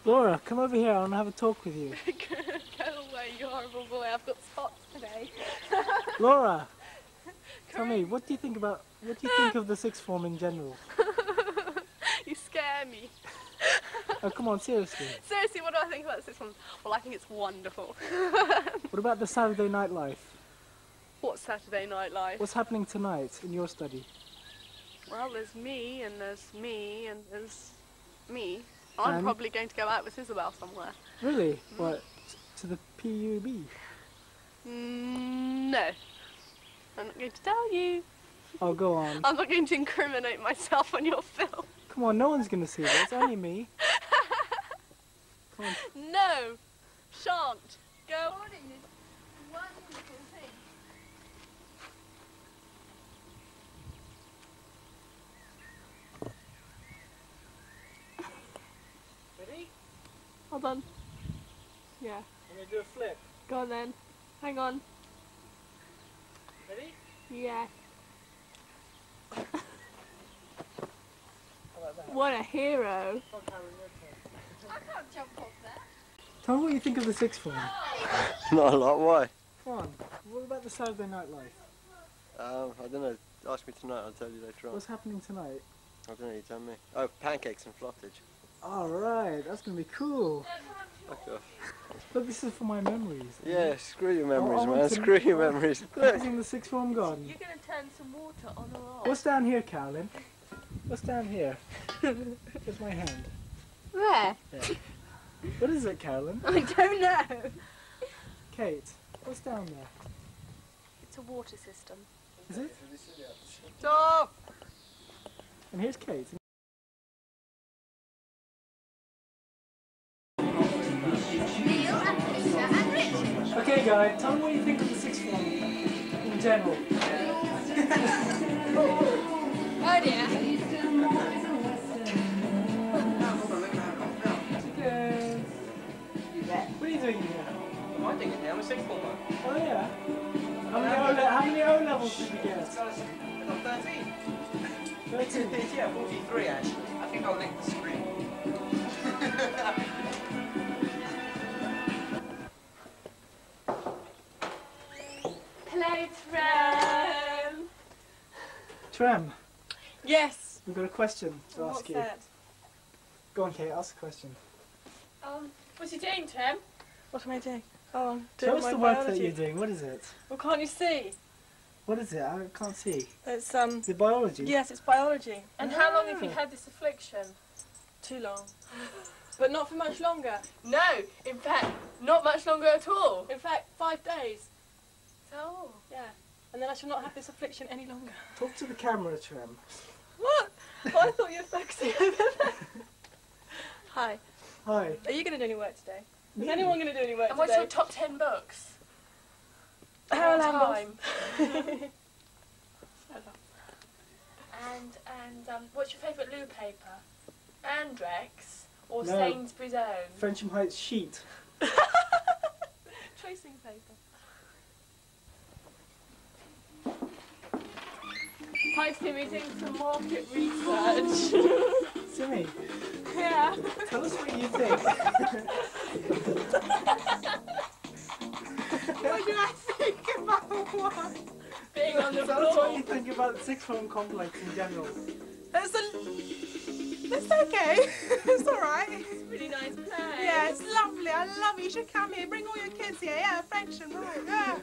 Laura, come over here. I want to have a talk with you. Go away, you horrible boy. I've got spots today. Laura, tell me, what do you think of the sixth form in general? You scare me. Oh, come on, seriously. Seriously, what do I think about the sixth form? Well, I think it's wonderful. What about the Saturday night life? What's Saturday night life? What's happening tonight in your study? Well, there's me, and there's me, and there's me. I'm probably going to go out with Isabel somewhere. Really? What? To the PUB? No. I'm not going to tell you. Oh, go on. I'm not going to incriminate myself on your film. Come on, no one's going to see this. Only me. Come on. No. Shan't. Go. Ready? Hold on. Yeah. I'm going to do a flip. Go on then. Hang on. Ready? Yeah. How about that? What a hero. I can't jump off there. Tell me what you think of the sixth form. Not a lot, why? Come on, what about the Saturday night life? I don't know. Ask me tonight, I'll tell you later on. What's happening tonight? I don't know, you tell me. Oh, pancakes and flottage. Alright, that's going to be cool. Fuck off. Look, this is for my memories. Yeah, screw your memories, I want man. to- Screw your memories. Look. Using the sixth form gun. You're going to turn some water on or off. What's down here, Carolyn? What's down here? Here's my hand. Where? Yeah. What is it, Carolyn? I don't know. Kate, what's down there? It's a water system. Is it? Stop! And here's Kate. Neil and Peter and Richard. Okay, guys, tell me what you think of the sixth form in general. Oh dear. What are you doing here? I think it's now a sixth former. Oh, yeah. How many O levels did you get? I got 13. 13. Yeah, 43 actually. I think I'll lick the screen. Hello, Trem. Trem, Yes. we've got a question to ask What's you. that? Go on, Kate, ask a question. What's you doing, Trem? What am I doing? Oh, I'm Show doing us my the work biology. that you're doing. What is it? Well, can't you see? What is it? I can't see. It's The biology? Yes, it's biology. And how long have you Ah. had this affliction? Too long. But not for much longer. No, in fact, not much longer at all. In fact, 5 days. Oh. Yeah. And then I shall not have this affliction any longer. Talk to the camera, Trem. What? Oh, I thought you were focusing over there. Hi. Hi. Are you going to do any work today? Is Me? anyone going to do any work And what's today? your top 10 books? Harold All Ambles. time. And what's your favourite loo paper? Andrex or No. Sainsbury's Own? Frensham Heights sheet. Tracing paper. Hi Timmy, doing some market research. Simi, Yeah. tell us what you think. What do I think about what? Being on the Tell us what floor. you think about the sixth form complex in general. It's okay. It's alright. It's a really nice place. Yeah, it's lovely. I love it. You should come here. Bring all your kids here. Yeah, Frensham, right? Yeah.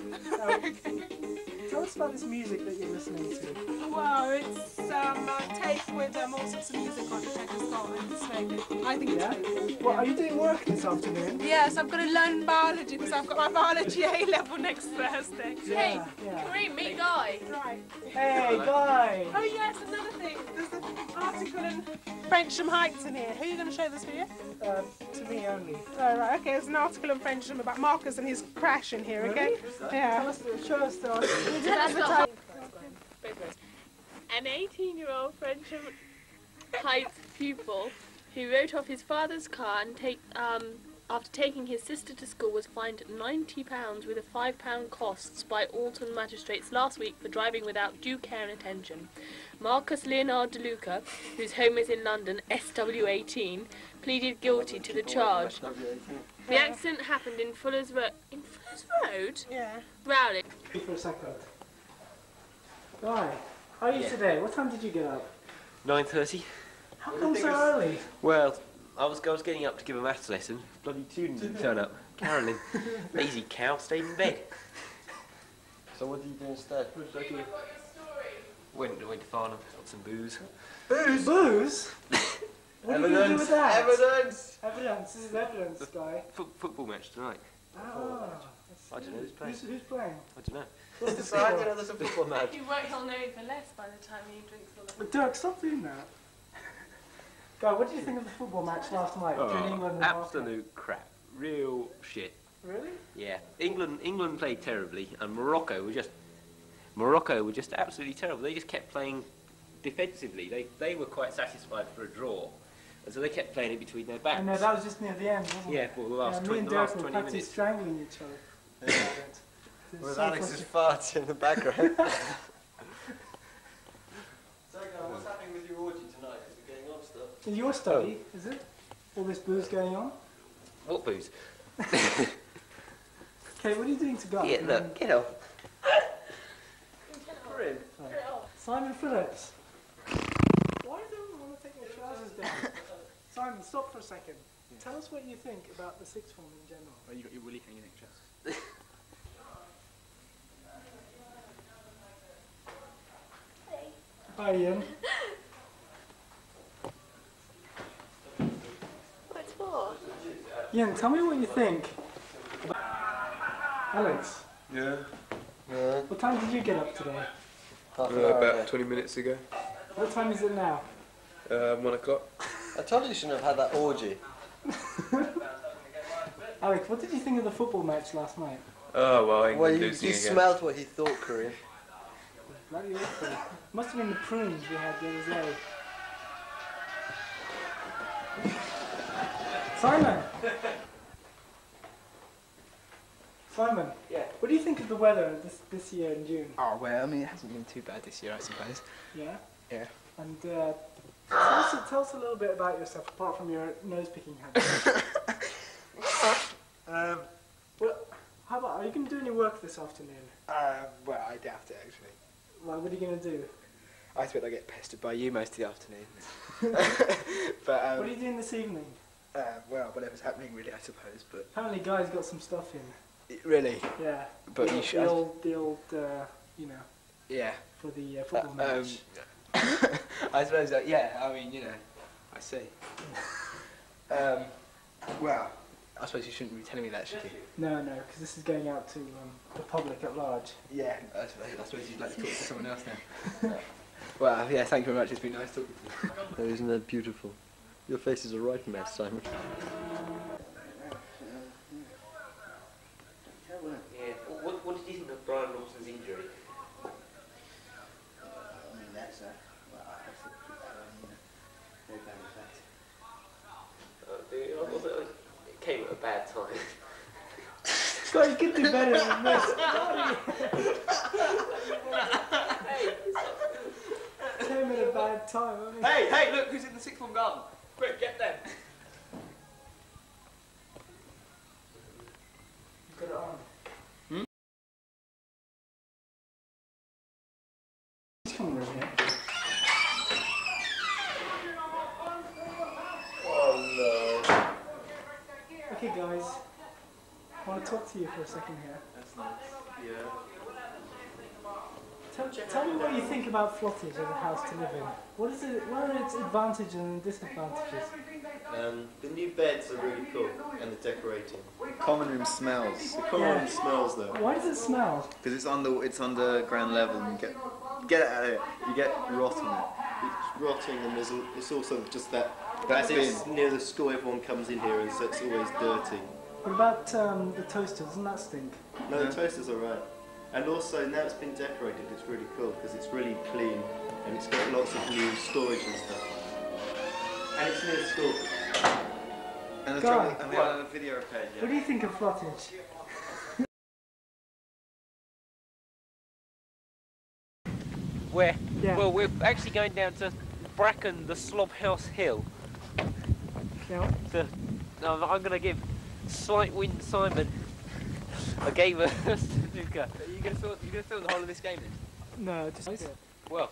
Tell us about this music that you're listening to. Well, it's a tape with all sorts of music on it. I just got it. It's very good. I think it's Yeah? very good. Well, are you doing work this afternoon? Yes, I've got to learn biology because I've got my biology A level next Thursday. Hey, Yeah. Kareem, meet Guy. Right. Hey, Guy! Oh yes, another thing. There's an article in Frensham Heights in here. Who are you going to show this to you? To me only. Oh, right, okay. There's an article in Frensham about Marcus and his crash in here, okay? Tell Yeah. us, show us the article. An 18-year-old Frensham Heights pupil who wrote off his father's car and after taking his sister to school, was fined £90 with a £5 costs by Alton magistrates last week for driving without due care and attention. Marcus Leonard De Luca, whose home is in London, SW18, pleaded guilty to the charge. The accident happened in Fuller's Road. In Fuller's Road? Yeah. Rowley. For a second. Guy, how are you today? What time did you get up? 9:30. How come so early? Well, I was getting up to give a maths lesson. Bloody student didn't turn up. Carolyn, lazy cow, stayed in bed. So what did you do instead? Went to Farnham, got some booze. Booze? Booze? What are you going to do with that? Evidence! Evidence. This is evidence, Guy. Football match tonight. Ah. I don't know who's playing. Who's playing? I don't know. What's the So I score? didn't know there's a football match. He'll know even less by the time he drinks all of it. Dirk, stop doing that. Guy, what did you think of the football match last night between England and absolute crap. Real shit. Really? Yeah. England played terribly, and Morocco were just absolutely terrible. They just kept playing defensively. They were quite satisfied for a draw, and so they kept playing it between their backs. I know, that was just near the end, wasn't it? Yeah, for the last, me and the last Dirk were 20 practically minutes. strangling each other. With Alex's fart in the background. So, what's happening with your orgy tonight? Is it getting on stuff? In your study, is it? All this booze going on? What booze? Okay, what are you doing to go? Yeah, look, get off. Corinne. Simon Phillips. Why does everyone want to take their trousers down? Simon, stop for a second. Tell us what you think about the sixth form in general. Oh, you got your woolly hanging in chest. Hi, Ian. What's for? Ian, tell me what you think. Alex, Yeah. what time did you get up today? Half an hour About ago. 20 minutes ago. What time is it now? 1 o'clock. I told you you shouldn't have had that orgy. Alex, what did you think of the football match last night? Oh, well, Well, England you losing again. smelled what he thought, Corinne. Bloody awful. Must have been the prunes we had the other day. Simon! Simon, Yeah. what do you think of the weather this year in June? Oh, well, I mean, it hasn't been too bad this year, I suppose. Yeah? Yeah. And tell us a little bit about yourself, apart from your nose-picking habits. Well, how about, are you going to do any work this afternoon? Well, I doubt it, actually. Well, what are you going to do? I expect I get pestered by you most of the afternoon. But, What are you doing this evening? well, whatever's happening, really, I suppose, but... Apparently Guy's got some stuff in. Really? Yeah. But the, you should... The old, you know, Yeah. for the football match. I suppose, yeah, I mean, you know, I see. Well, I suppose you shouldn't be telling me that, should you? No, because this is going out to the public at large. Yeah, I suppose you'd like to talk to someone else now. Well, yeah, thank you very much. It's been nice talking to you. Oh, isn't that beautiful? Your face is a right mess, Simon. Yeah. What did you think of Brian Lawson's injury? I mean, that's well, I think very bad effect. It came at a bad time. Scott, you could do better than this. Came at a bad time, I mean. Hey, look, who's in the sixth form garden? Quick, get them. You've got it on. He's coming over here. Oh no. Okay, guys. I want to talk to you for a second here. That's nice. Yeah. Tell me what you think about Flottage as a house to live in. What are its advantages and disadvantages? The new beds are really cool, and the decorating. Common room smells. The common room smells though. Why does it smell? Because it's under ground level and you get it out of it. You get rot on it. It's rotting, and it's also just that. That As it's near the school, everyone comes in here, and so it's always dirty. What about the toaster? Doesn't that stink? No, the toasters are right. And also, now it's been decorated, it's really cool because it's really clean and it's got lots of new storage and stuff. And it's near school. And, Guy, we have a video page, what do you think of Flottage? Where? Yeah. Well, we're actually going down to Bracken, the Slobhouse Hill. Yeah. I'm going to give Slight Wind Simon a game of snooker. Are you going to film the whole of this game then? No, just Well,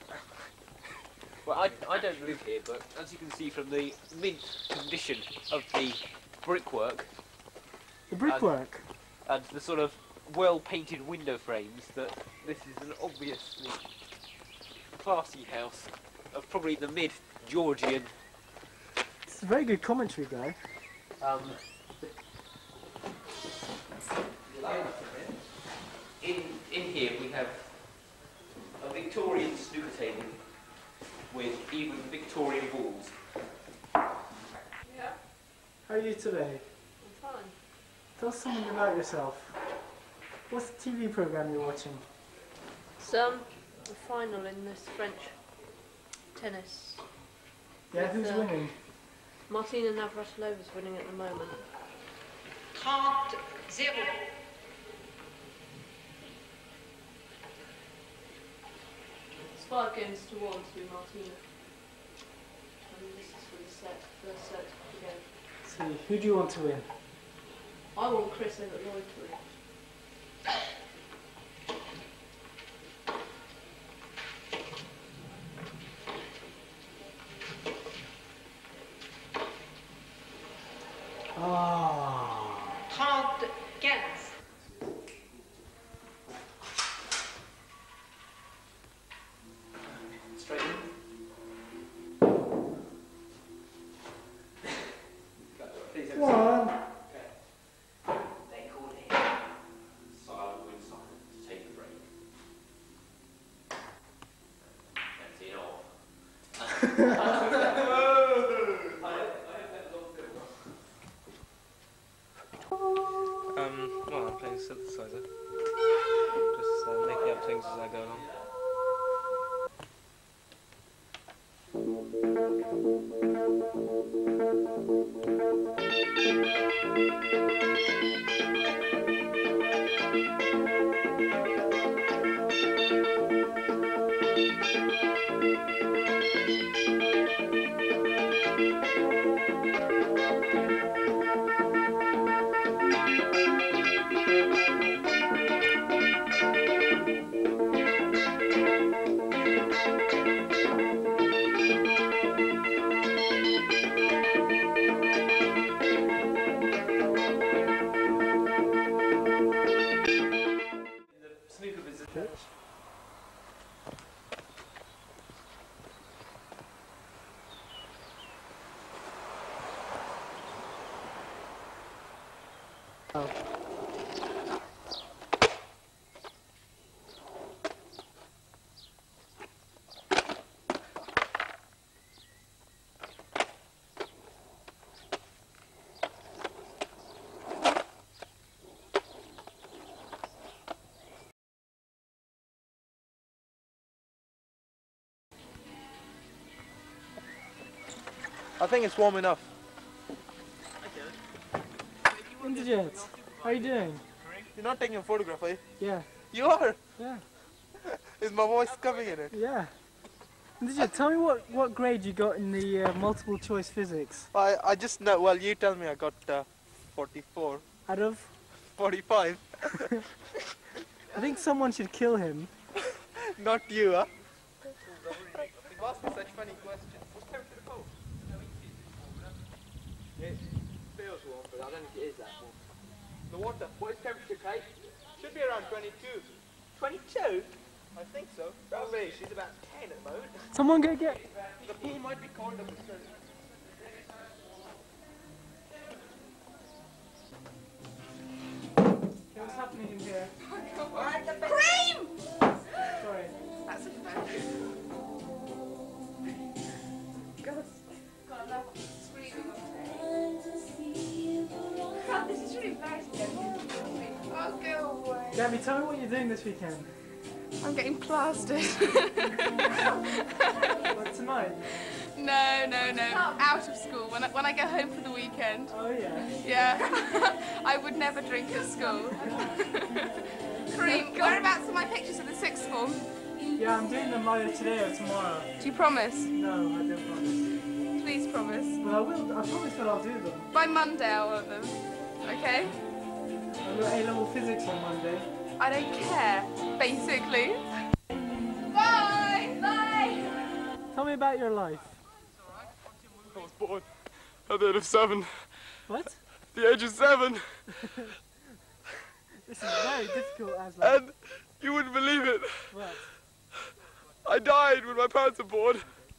I don't live here, but as you can see from the mint condition of the brickwork, the brickwork. And the sort of well-painted window frames, that this is an obviously classy house of probably the mid-Georgian. It's a very good commentary, Guy. In here we have a Victorian snooker table with even Victorian balls. Yeah, How are you today? I'm fine. Tell us something about yourself. What's the TV program you're watching? The final in this French tennis. Yeah, who's winning? Martina Navratilova's winning at the moment. 30-0. It's 5 games to 1 to Martina. And this is for the first set again. See, who do you want to win? I want Chris over Lloyd to win. Hard gas. Straight in. One. They called him Silent Wind Simon to take a break. Empty it off. Well, I'm playing synthesizer. Just making up things as I go along. I think it's warm enough. Indigent, how are you doing? You're not taking a photograph, are you? Yeah. You are? Yeah. Is my voice coming in it? Yeah. Indigent, tell me what grade you got in the multiple choice physics. I just know, well, you tell me I got 44. Out of? 45. I think someone should kill him. Not you, huh? You've asked me such funny questions. What's temperature of the cold? It feels warm, but I don't think it is that warm. The water, what is temperature, Kate? Should be around 22. 22? I think so. Probably. She's about 10 at the moment. Someone go get... The pool might be colder, but still. What's happening in here? Cream! Sorry. That's a fact. God, I love screaming on God, this is really embarrassing. Oh, go away. Gabby, tell me what you're doing this weekend. I'm getting plastered. What, tonight? No, no, no. Out of school. When I go home for the weekend. Oh yeah. Yeah. I would never drink at school. Kareem, whereabouts are my pictures of the sixth form? Yeah, I'm doing them either today or tomorrow. Do you promise? No, I don't promise. Please promise. But I will. I promise that I'll do them. By Monday I want them. Okay? I've got A-level physics on Monday. I don't care, basically. Bye! Bye! Tell me about your life. I was born at the age of 7. What? The age of 7. This is very difficult, Aslan. And you wouldn't believe it. What? I died when my parents were born.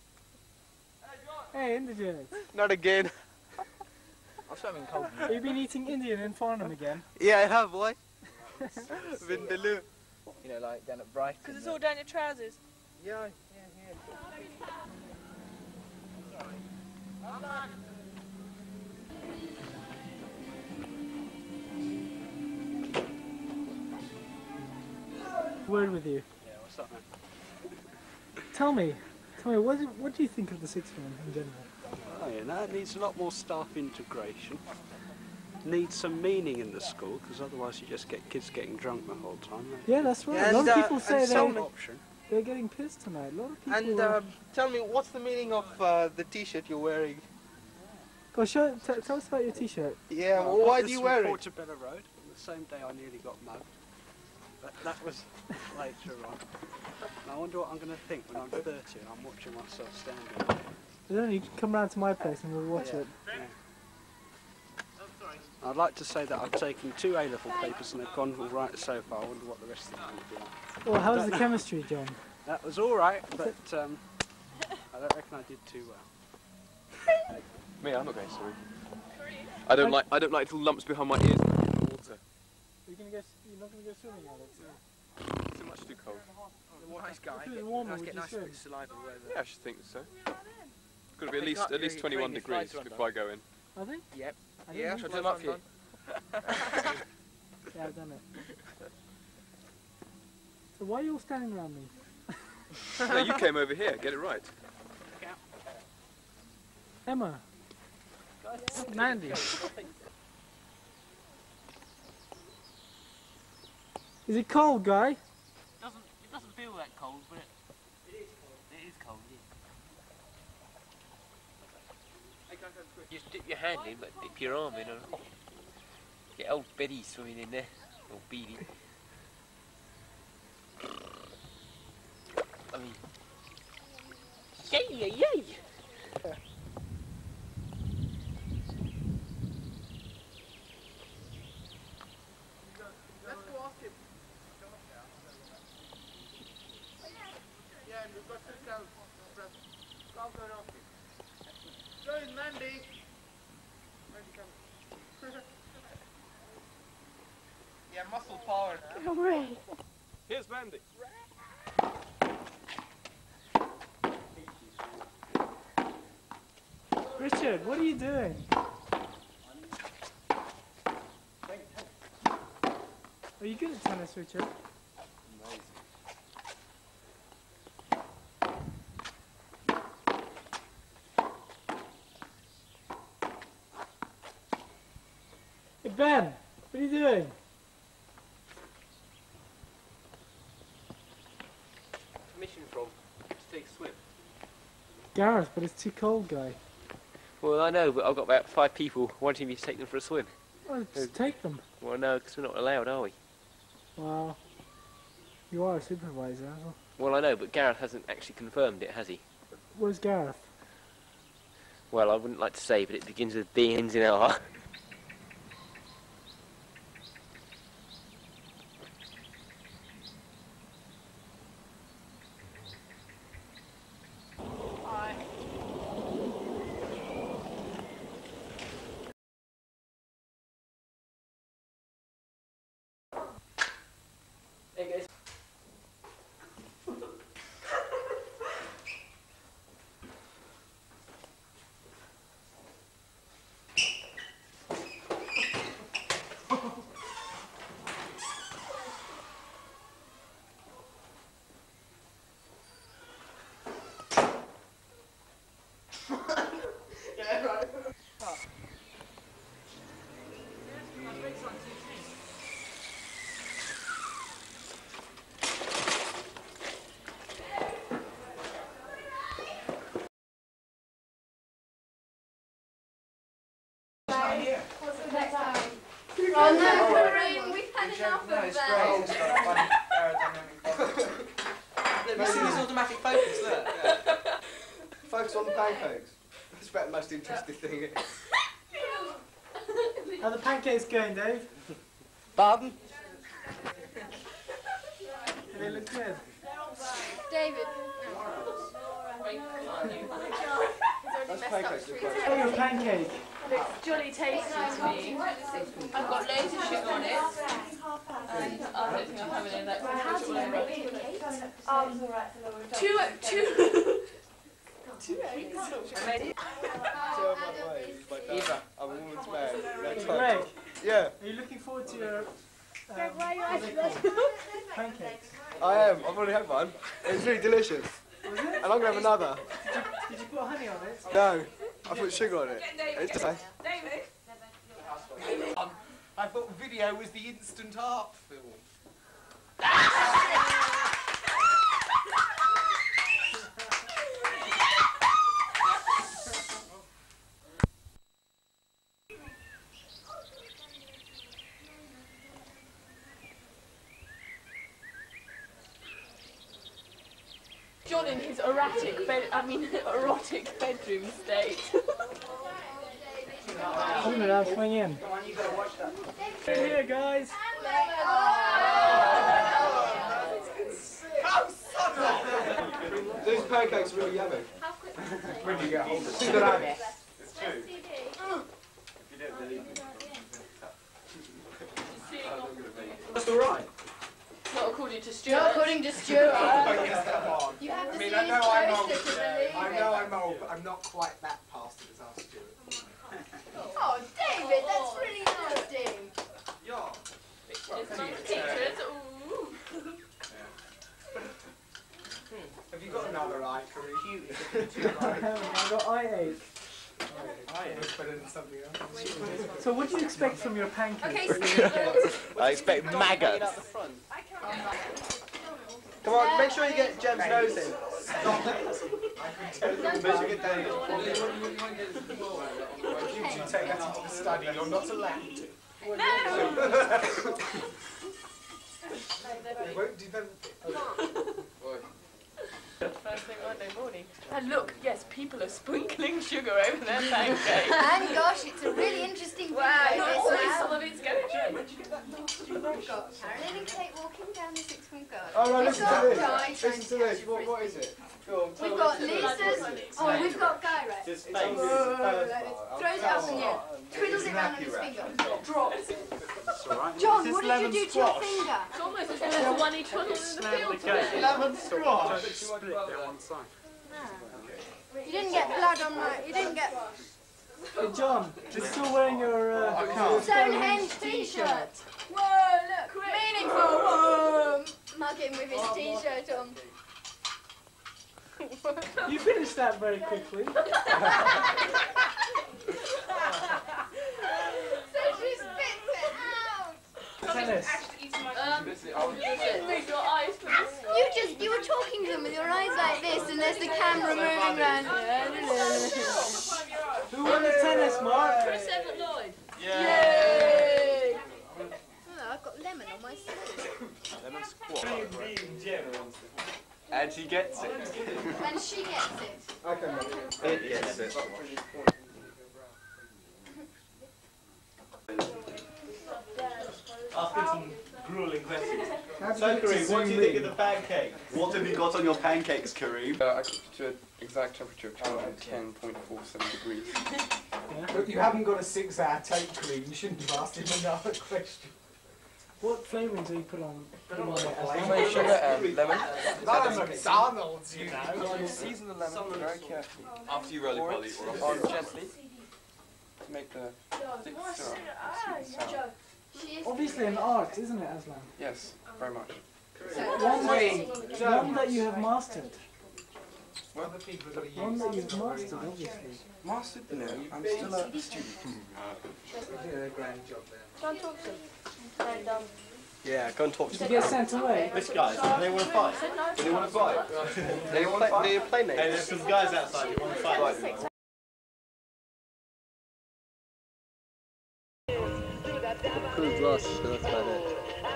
Hey, indigent. Not again. I've something cold. Have you been eating Indian in Farnham again? Yeah, I have, boy. Vindaloo. You know, like down at Brighton. Because it's all down your trousers. Yeah. Word with you. Yeah, what's up, man? Tell me, what do you think of the sixth form in general? Oh yeah, no, it needs a lot more staff integration. Needs some meaning in the school, because otherwise you just get kids getting drunk the whole time. Yeah, that's right. Yeah, a lot and, of people say option. they're getting pissed tonight. A lot of people. And tell me, what's the meaning of the T-shirt you're wearing? Go show. Tell us about your T-shirt. Yeah, well, why do you wear it? Portobello Road. On the same day I nearly got mugged. But that was later on. And I wonder what I'm going to think when I'm 30 and I'm watching myself standing there. Then you can come round to my place and we'll watch it. Yeah. I'd like to say that I've taken 2 A-level papers and they've gone all right so far. I wonder what the rest of them are going to be like. Well, how's the chemistry, John? That was all right, but I don't reckon I did too well. Me, I'm not going sorry. I don't like little lumps behind my ears in the water. You're not going to go swimming, Alex? It's too much too cold. Nice guy. If it was warmer, Nice, would get you nice swim? with saliva. Yeah, I should think so. It's got to be at least 21 degrees before I go in. Are they? Yep. I Yeah, didn't shall I know. turn up for you? Yeah, I've done it. So why are you all standing around me? No, you came over here. Get it right. Emma. Mandy. Is it cold, guy? It doesn't feel that cold, but it is cold. Just dip your hand in, but dip your arm in. And get old Betty swimming in there, or Beady. I mean, yay, yay. Let's go ask him. Yeah, and we've got to tell. I'll go and ask him. Where is Mandy? Mandy, come. Yeah, muscle power. Hooray. Here's Mandy. Richard, what are you doing? Are you good at tennis, Richard? Amazing. Hey Ben, what are you doing? Permission from to take a swim. Gareth, but it's too cold, guy. Well, I know, but I've got about 5 people wanting me to take them for a swim. Well, just take them. Well, no, because we're not allowed, are we? Well, you are a supervisor, as well. Well, I know, but Gareth hasn't actually confirmed it, has he? Where's Gareth? Well, I wouldn't like to say, but it begins with B, ends in R. Hey guys. Oh no, Kareem, we've had enough of that. Have you seen this automatic focus? Look. Focus on the pancakes. That's about the most interesting thing. How are the pancakes going, Dave? Pardon? They look good. David. That's pancakes. Oh, your pancake. Looks jolly tasty to me. I've got loads of sugar on it. And I don't think I'm having any of that. How do you make it? Two eggs. Eva, I'm a woman's man. Greg, Yeah, are you looking forward to your pancakes? I am. I've already had one. It's really delicious. Was it? And I'm going to have another. Did you put honey on it? No, I put sugar on it. It's delicious. I thought video was the instant art film. John in his erotic bedroom state. I'm gonna swing in. Here, guys. These pancakes are really yummy. When you get hold of it. It's true. If you don't believe me. That's alright. Not according to Stuart. Not according to Stuart. Oh yes, come on. You have to I mean, see I his know I'm old. poster to believe I it. know I'm old, but I'm not quite that past it as our Stuart. Oh, David, that's really nasty. Yeah. There's some pictures. Ooh. Have you got another eye, Kareem? I've got eye ache. It's better than something else. So what do you expect from your pancakes? Okay, I expect maggots. Come on, make sure you get Jem's nose in. Measure it down. You take that into the study, you're not allowed to. It won't develop it. First thing Monday morning. And look, yes, people are sprinkling sugar over their pancakes. and gosh, it's a really interesting video. Some of it's going to. We've got Carolyn and Kate walking down the sixth form garden. Oh no, We've listen got to this. Guy Listen to trying this. catch What is it? Go on, tell We've us. got Lisa's. Oh, we've got Guy right. Just It's face. Throws it up in the air. Twiddles it around on his finger. Drops. It's alright. John, what did you do to your finger? It's almost as good as the one he twiddled in the field. Lemon squash. Split down one side. You didn't get blood on my. You didn't get. Hey, John, you're still wearing your Stonehenge t-shirt. Whoa, look. Meaningful. Whoa. Mug him with his t-shirt on. You finished that very quickly. So she spits it out. Tennis. Move your eyes for this. You were talking to them with your eyes like this, and there's the camera moving around. Who won the tennis, Mark? Chris Everett Lloyd. Yay! Oh, I've got lemon on my sleeve. Lemon squash. And she gets it. And she gets it. Okay, It gets it. Asking some grueling questions. So, Kareem, what do you think of the pancake? What have you got on your pancakes, Kareem? I cooked it to an exact temperature of 210.47 degrees. Look, you haven't got a 6-hour tape, Kareem. You shouldn't have asked him another question. What flavourings do you put on it? Plain sugar and lemon. Not a McDonald's, you know. Season the lemon very carefully. After you roll it, Polly, or On gently to make the thick syrup sweet and sour. Obviously an art, isn't it, Aslan? Yes, very much. One that you have mastered. What? One that you've mastered, obviously. Mastered? No, I'm still a student. You did a grand job there. Don't talk to him. Yeah, go and talk to Did you get sent away? This guys, do they want to fight? Do they want to fight? They want to fight? They're playmates. Hey, there's some guys outside who want to fight. Improved loss, so that's about it.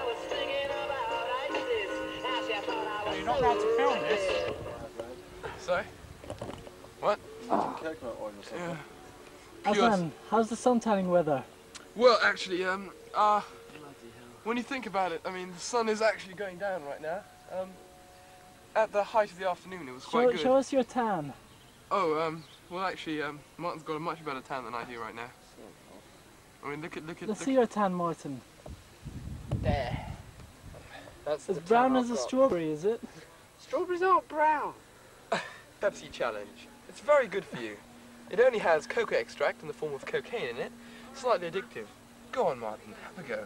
You're not allowed to film this. Sorry? What? Coconut oil or something. Yeah. Aslan, how's the sun tanning weather? Well, actually, when you think about it, I mean, the sun is actually going down right now. At the height of the afternoon, it was quite good. Show us your tan. Oh, well, actually, Martin's got a much better tan than I do right now. I mean, look at. Let's see your tan, Martin. There. That's As the brown tan as a I've got. strawberry, is it? Strawberries aren't brown. Pepsi challenge. It's very good for you. It only has cocoa extract in the form of cocaine in it. Slightly addictive. Go on, Martin, have a go.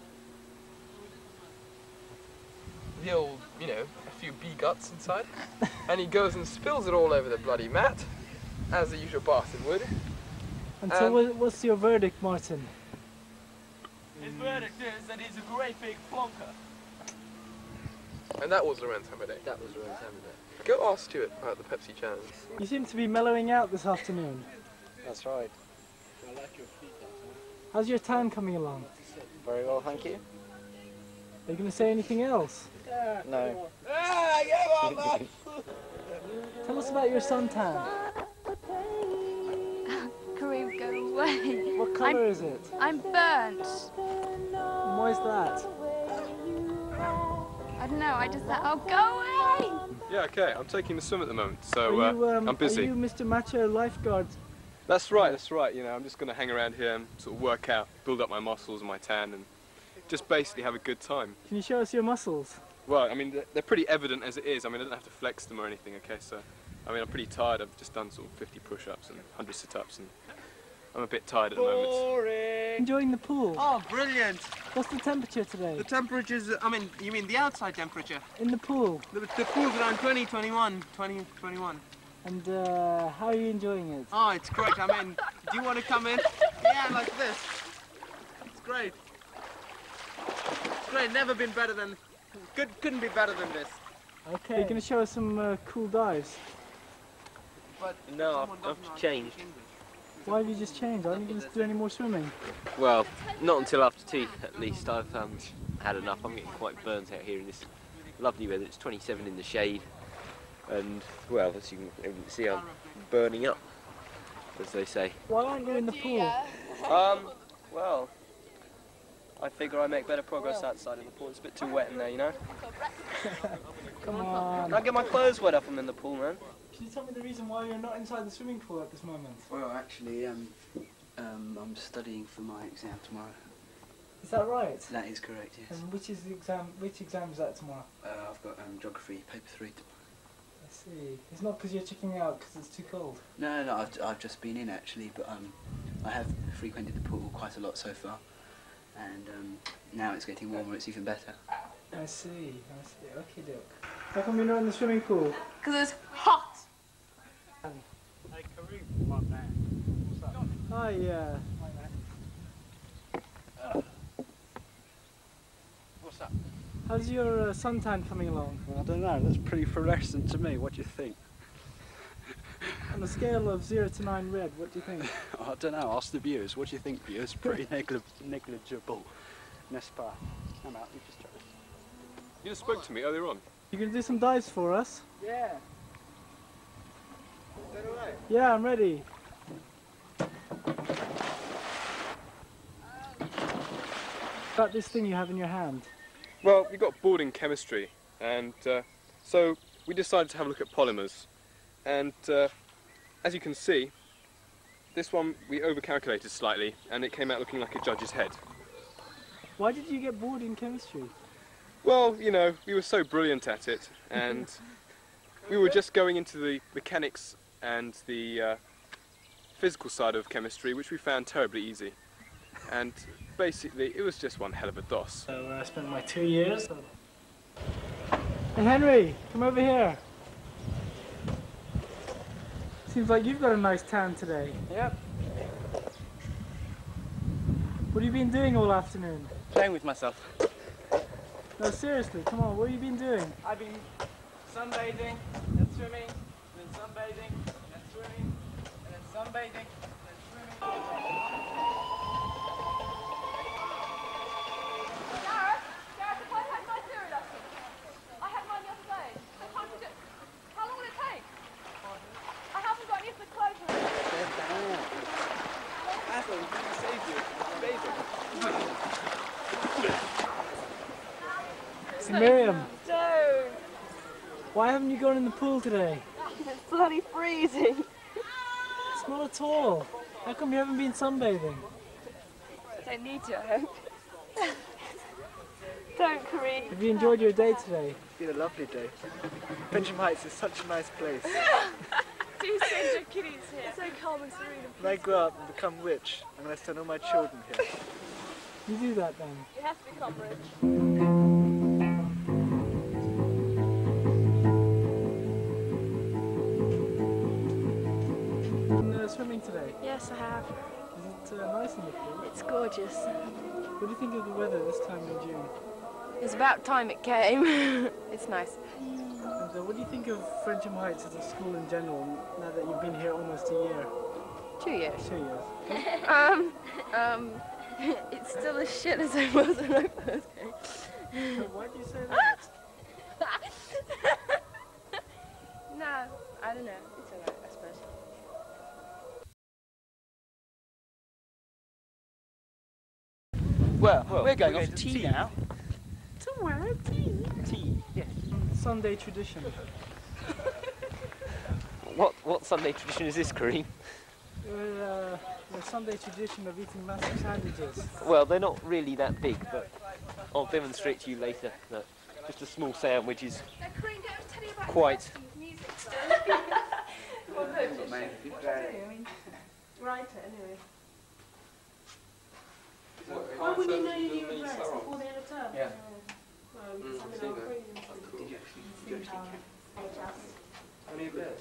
The old, you know, a few bee guts inside. And he goes and spills it all over the bloody mat, as the usual bastard would. And so what's your verdict, Martin? His verdict is that he's a great big flunker. And that was Lorenz Hamadeh. That was Lorenz Hamadeh. Go ask Stuart about the Pepsi challenge. You seem to be mellowing out this afternoon. That's right. I like your feet, How's your tan coming along? Very well, thank you. Are you going to say anything else? No. Tell us about your suntan. Kareem, go away. What colour is it? I'm burnt. And why is that? I don't know, I just thought, oh, go away! Yeah, okay, I'm taking the swim at the moment, so Are you, I'm busy. Are you Mr. Macho lifeguard? That's right, you know, I'm just going to hang around here and sort of work out, build up my muscles and my tan and just basically have a good time. Can you show us your muscles? Well, I mean, they're pretty evident as it is. I mean, I don't have to flex them or anything, okay, so, I mean, I'm pretty tired. I've just done sort of 50 push-ups and 100 sit-ups and I'm a bit tired at the moment. Boring. Enjoying the pool? Oh, brilliant. What's the temperature today? The temperature's, I mean, you mean the outside temperature? In the pool? The pool's around 20, 21. And how are you enjoying it? Oh, it's great. I mean, do you want to come in? Yeah, like this. It's great. It's great. Never been better than, couldn't be better than this. Okay. You're going to show us some cool dives? But no, I've changed. Why have you just changed? Aren't you going to do any more swimming? Well, not until after tea, at least. I've had enough. I'm getting quite burnt out here in this lovely weather. It's 27 in the shade. And, well, as you can see, I'm burning up, as they say. Why aren't you in the pool? Well, I figure I make better progress outside of the pool. It's a bit too wet in there, you know? Come on. I get my clothes wet up I'm in the pool, man. Can you tell me the reason why you're not inside the swimming pool at this moment? Well, actually, I'm studying for my exam tomorrow. Is that right? That is correct, yes. And which is the exam? Which exam is that tomorrow? I've got geography, paper 3 tomorrow. I see. It's not because you're checking out because it's too cold. No, I've just been in actually, but I have frequented the pool quite a lot so far, and now it's getting warmer. It's even better. I see. Okay, Doc. How come you're not in the swimming pool? Because it's hot. Hey, Kareem, my man. What's up? Hi, What's up? how's your suntan coming along? Well, I don't know. That's pretty fluorescent to me. What do you think? On a scale of 0 to 9 red, what do you think? I don't know. Ask the viewers. What do you think, viewers? Pretty negligible. N'est-ce pas? I'm out. You just try this. You just spoke to me earlier on. You gonna do some dives for us? Yeah. Is that alright? Yeah, I'm ready. About this thing you have in your hand. Well, we got bored in chemistry, and so we decided to have a look at polymers. And as you can see, this one we overcalculated slightly, and it came out looking like a judge's head. Why did you get bored in chemistry? Well, you know, we were so brilliant at it, and we were just going into the mechanics and the physical side of chemistry, which we found terribly easy. And basically, it was just one hell of a DOS. So I spent my 2 years. Hey Henry, come over here. Seems like you've got a nice tan today. Yep. What have you been doing all afternoon? Playing with myself. No, seriously, come on, what have you been doing? I've been sunbathing, then swimming, then sunbathing, then swimming, and then sunbathing, then swimming. Miriam, Don't. why haven't you gone in the pool today? It's bloody freezing. It's not at all. How come you haven't been sunbathing? I don't need to, I hope. Don't, Kareem. Have you enjoyed your day today? It's been a lovely day. Frensham Heights is such a nice place. Do send your kiddies here. It's so calm and serene. When I grow up and become rich, I'm going to send all my children here. You do that then. You have to become rich. Swimming today? Yes, I have. Is it nice in the pool? It's gorgeous. What do you think of the weather this time in June? It's about time it came. It's nice. And what do you think of Frensham Heights as a school in general, now that you've been here almost a year? 2 years. 2 years. It's still as shit as it was when I first came. Why do you say that? No, I don't know. It's alright, I suppose. Well, we're going off to tea now. Somewhere, tea. Tea, yes. Sunday tradition. What Sunday tradition is this, Kareem? The Sunday tradition of eating massive sandwiches. Well, they're not really that big, but I'll demonstrate to you later that just a small sandwich is quite... Write it anyway. Why wouldn't you know your new address before the end of term? Yeah. Any of this?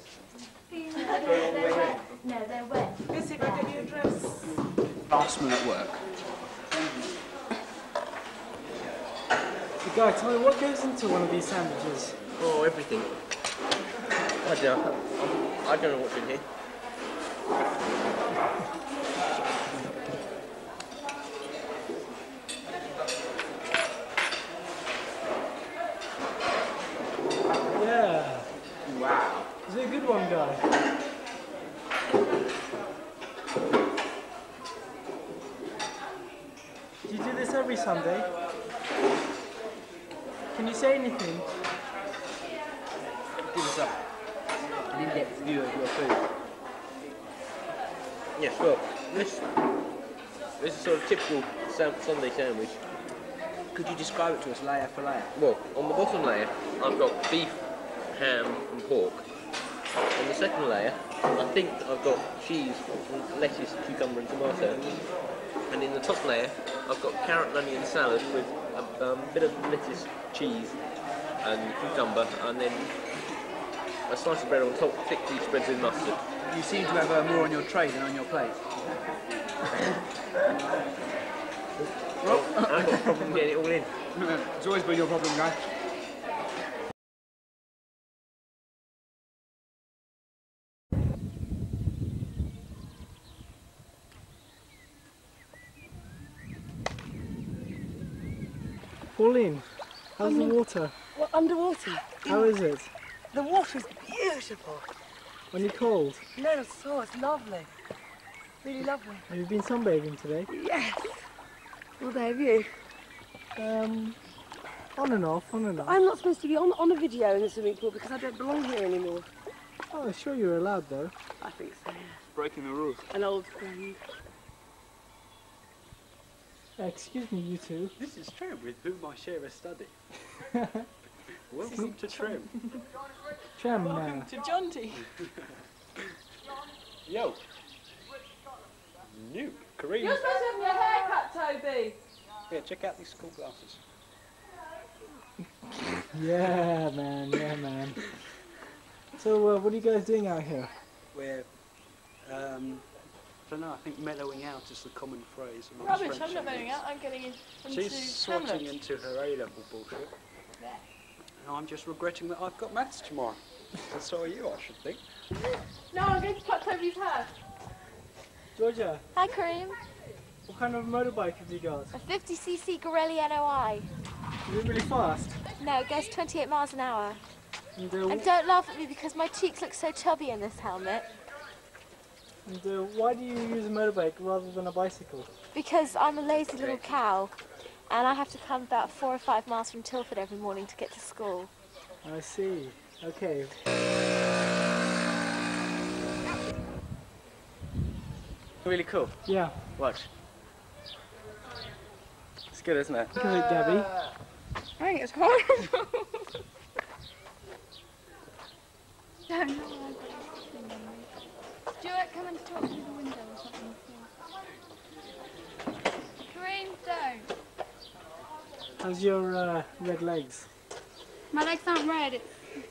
No, they're wet. Let's see if I get your address. Last minute work. The guy, tell me what goes into one of these sandwiches? Oh, everything. I don't know what's in here. Yeah. Wow. Is it a good one, guy? Do you do this every Sunday? Can you say anything? Give us an in-depth view of your food. Yes, well, this is sort of typical Sunday sandwich. Could you describe it to us layer for layer? Well, on the bottom layer, I've got beef, ham and pork. On the second layer, I think I've got cheese, lettuce, cucumber and tomato. And in the top layer, I've got carrot and onion salad with a bit of lettuce, cheese and cucumber, and then a slice of bread on top, thickly spread with mustard. You seem to have more on your tray than on your plate. Well, I've got a problem getting it all in. It's always been your problem, guy. Pauline, how's the water? Well, underwater. How is it? The water is beautiful. When you're cold? No, it's lovely. Really lovely. Have you been sunbathing today? Yes. What have you? On and off, on and off. I'm not supposed to be on a video in the swimming pool because I don't belong here anymore. Oh, sure you're allowed though. I think so, yeah. Breaking the rules. An old friend. Excuse me, you two. This is Trim, with whom I share a study. Welcome to Trim. Trim, Welcome to Jonty. Yo. New. Kareem. You're supposed to have your hair cut, Toby. Yeah, check out these school glasses. Yeah, man, yeah, man. So, what are you guys doing out here? We're, I don't know, I think mellowing out is the common phrase. Rubbish, I'm not moving out, I'm getting into She's sorting into her A-level bullshit. There. And I'm just regretting that I've got maths tomorrow. And so are you, I should think. No, I'm going to cut Toby's hair. Georgia, Hi, Kareem. what kind of motorbike have you got? A 50cc Gorelli NOI. Is it really fast? No, it goes 28 miles an hour. And, And don't laugh at me because my cheeks look so chubby in this helmet. why do you use a motorbike rather than a bicycle? Because I'm a lazy little cow. and I have to come about 4 or 5 miles from Tilford every morning to get to school. I see. Okay. Really cool. Yeah. Watch. It's good, isn't it? Look at it, Gabby. I think it's horrible. No, no. Stuart, come and talk through the window or something. Kareem, don't. How's your red legs? My legs aren't red. It's...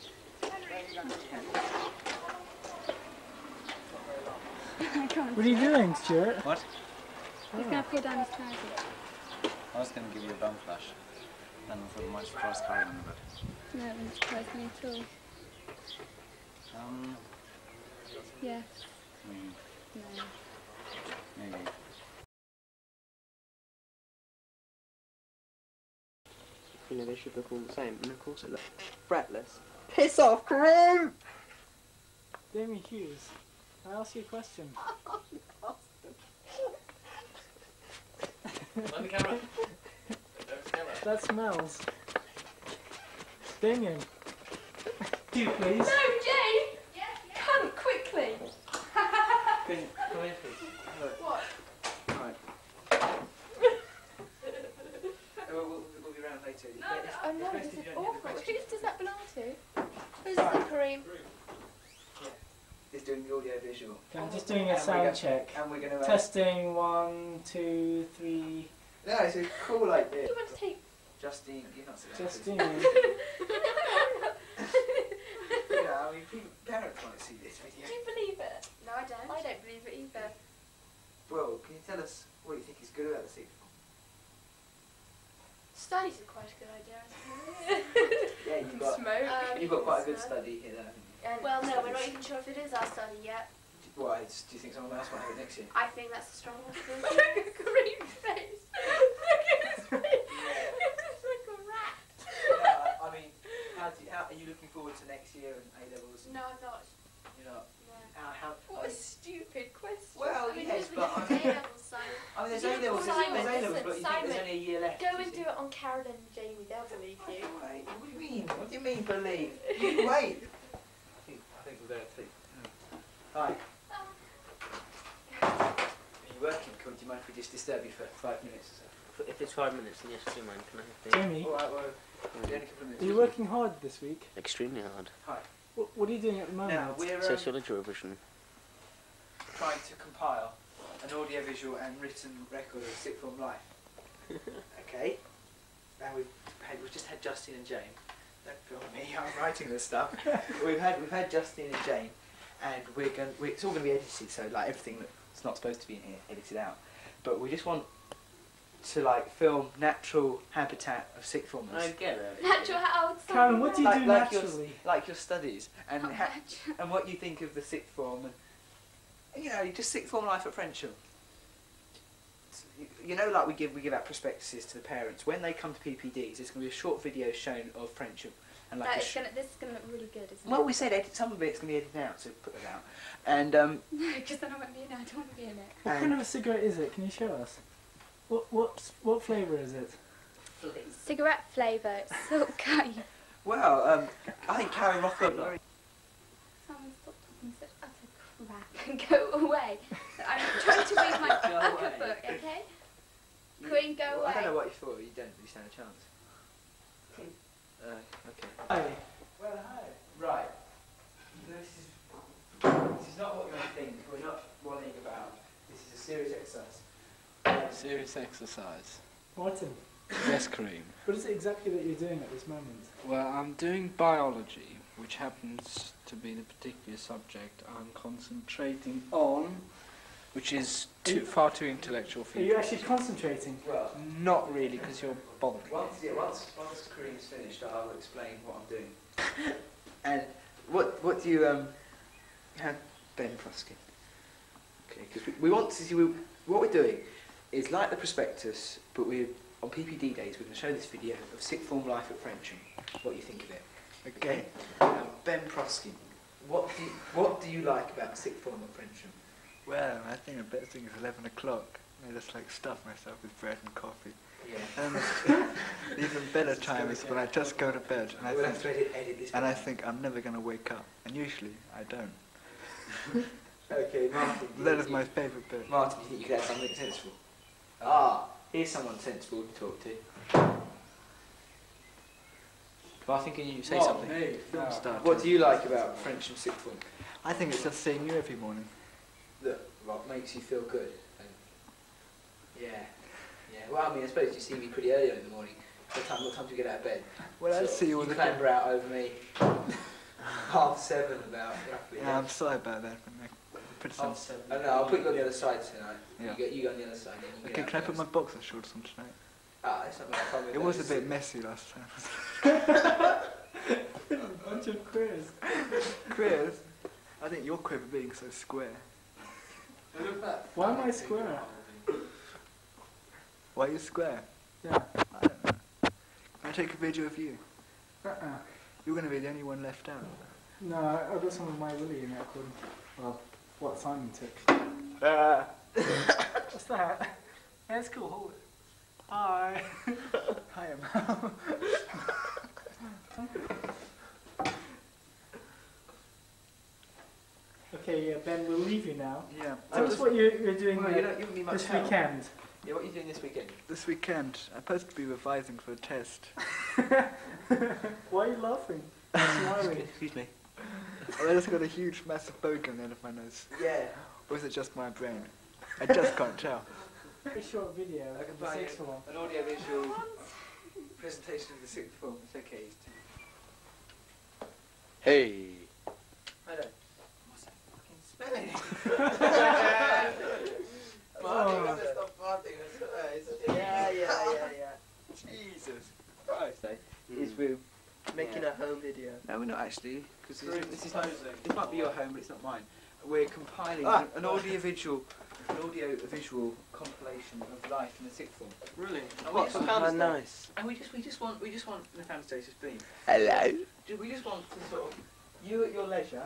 I can't. What are you doing, Stuart? What? He's going to pull down his trousers. I was going to give you a bum flash. And I thought it might surprise Karen a bit. No, it wouldn't surprise me at all. Yes. No. Maybe. You know, they should look all the same, and of course it looks fretless. Piss off, Kareem! Damien Hughes, can I ask you a question? On the camera. That smells. Damien. You please. No, Jane! Come quickly! Come in, please. Look. What? Alright. We'll be around later. No, oh no, this is awful. Who does that belong to? Who's Right. the Kareem? Yeah. He's doing the audio visual. Okay, I'm just doing a sound check. And we're going to... Testing 1, 2, 3. No, it's a cool idea. Do you want to take... Justine, you're not so Justine. Yeah, I mean, parents might see this video. Do you believe it? No, I don't. I don't believe it either. Well, can you tell us what you think is good about the sixth form? Studies are quite a good idea, I suppose. Yeah, you've got quite a good study here, haven't you? Well, no, we're not even sure if it is our study yet. Why? Do you think someone else might have it next year? I think that's a strong possibility. Look at Kareem's face. Look at his face. It's like a rat. Yeah, I mean, how are you looking forward to next year and A-levels? No, I'm not. You're not? No. What a stupid question. Well, I mean, yes, there's but I mean... A-levels, Simon. I mean, there's Yeah, A-levels, Simon, there's A-levels, but you think Simon, there's only a year left. Go and do it on Carolyn and Jamie, they'll believe you. Wait, what do you mean? What do you mean, believe? You wait. I think we're there too. Hi. Are you working? Do you mind if we just disturb you for 5 minutes or so? If it's 5 minutes, then yes, do you mind? Can I have the... Jamie, Alright, well, only a couple of minutes. are you working hard this week? Extremely hard. Hi. What are you doing at the moment? Now, we're Sociology revision. trying to compile an audiovisual and written record of sixth form life. Okay? And we've just had Justine and Jane. Don't film me, I'm writing this stuff. we've had Justine and Jane, and it's all going to be edited, so like everything that's not supposed to be in here, edited out. But we just want to like film natural habitat of sixth formers. I get it. Natural outside. Karen, what do you do like naturally? like your studies and and what you think of the sixth form and you know just sixth form life at Frensham. You know, like we give out prospectuses to the parents when they come to PPDs. There's going to be a short video shown of Frensham and like this is going to look really good, isn't it? well, we said some of it's going to be edited out, so put that out. And no, because then I won't be in it. I don't want to be in it. What kind of a cigarette is it? Can you show us? What flavour is it? Cigarette flavour, silk cane. well, I think Karen Rocco. Simon, stop talking such utter crap and go away. I'm trying to read my other book, okay? Queen, go away. I don't know what you thought. You don't really stand a chance. Okay. Hi. Well, hi. Right. This is not what you think. We're not worrying about. This is a serious exercise. Serious exercise. Martin, Yes, Kareem. what is it exactly that you're doing at this moment? Well, I'm doing biology, which happens to be the particular subject I'm concentrating on, which is far too intellectual for Are you. you actually concentrating? Well, Not really, because you're bothering me. once Kareem's finished, I will explain what I'm doing. And what do you have Ben Proskin? Okay, because we want to see what we're doing is like the prospectus, but we're on PPD days. We're going to show this video of sixth form life at Frensham. What you think of it? Okay. Ben Proskin, what do you like about sixth form at Frensham? Well, I think the best thing is 11 o'clock. I just like stuff myself with bread and coffee. Yeah. The even better time is when I just go to bed and We'll have to edit this. I think I'm never going to wake up. And usually I don't. Okay, Martin. That is my favourite bit. Martin, do you think you could have something sensible? Ah, here's someone sensible to talk to. Martin, can you say something? Hey, film star. What do you like about Frensham sixth form? I think it's just seeing you every morning. That what makes you feel good. And yeah. Well, I mean, I suppose you see me pretty early in the morning. What time do you get out of bed? Well, I see you all you the clamber out over me. 7:30 about roughly. Yeah, I'm sorry about that. No, I'll put you on the other side tonight. Yeah. You go on the other side. Okay, can I put my boxer shorts on tonight? Ah, that's not my problem. It was a bit messy last time. A bunch of queers. Queers? I think you're queer for being so square. Why am I square? Why are you square? Yeah. I don't know. Can I take a video of you? Uh-uh. You're going to be the only one left out. No, I've got some of my Willy in that one. Well, what Simon took. What's that? Yeah, it's cool, hold it. Hi. Hi, Emma. Okay, yeah, Ben, we'll leave you now. Yeah. Tell us what you're doing Well, you don't give me much this help. weekend. Yeah, what are you doing this weekend? This weekend, I'm supposed to be revising for a test. Why are you laughing? Smiling. Excuse me. Oh, I just got a huge, massive bogey on the end of my nose. Yeah. Or is it just my brain? I just can't tell. Very short video of the sixth form. An audio-visual presentation of the sixth form. It's okay. Hey. I don't. What's that fucking spelling? Martin, you're gonna stop farting. Yeah. Jesus Christ, eh? We're making a home video. No, we're not actually, because this might be your home, but it's not mine. We're compiling an audio-visual compilation of life in the sixth form. Really? Nice. And we just want Nathanastasis Beam. Hello. We just want to sort of you at your leisure.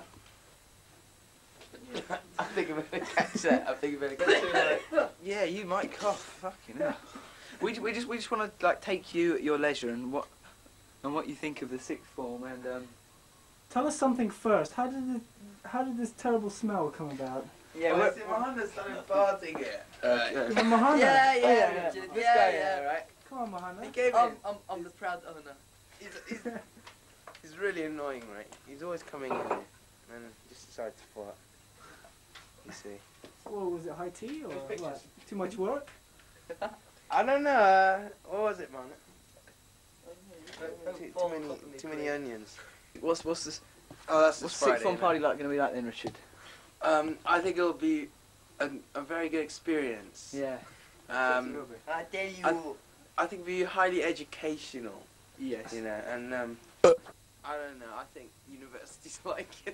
I think I'm gonna catch that. Yeah, you might cough. Fucking hell. We just want to like take you at your leisure and what you think of the sixth form and Tell us something first. How did this terrible smell come about? Yeah, well, Mahana started farting here. Mahana? Yeah. This guy here, right? Come on, Mahana. He gave I'm the proud owner. He's really annoying, right? He's always coming in here and just decides to fart. You see. Well, was it high tea or what? Too much work? I don't know. What was it, man? Too many onions. What's this? Oh, that's What's this sixth Friday, form isn't party like going to be like then, Richard? I think it'll be a very good experience. Yeah. I tell you. I think it'll be highly educational. Yes. You know, and I don't know. I think universities like it.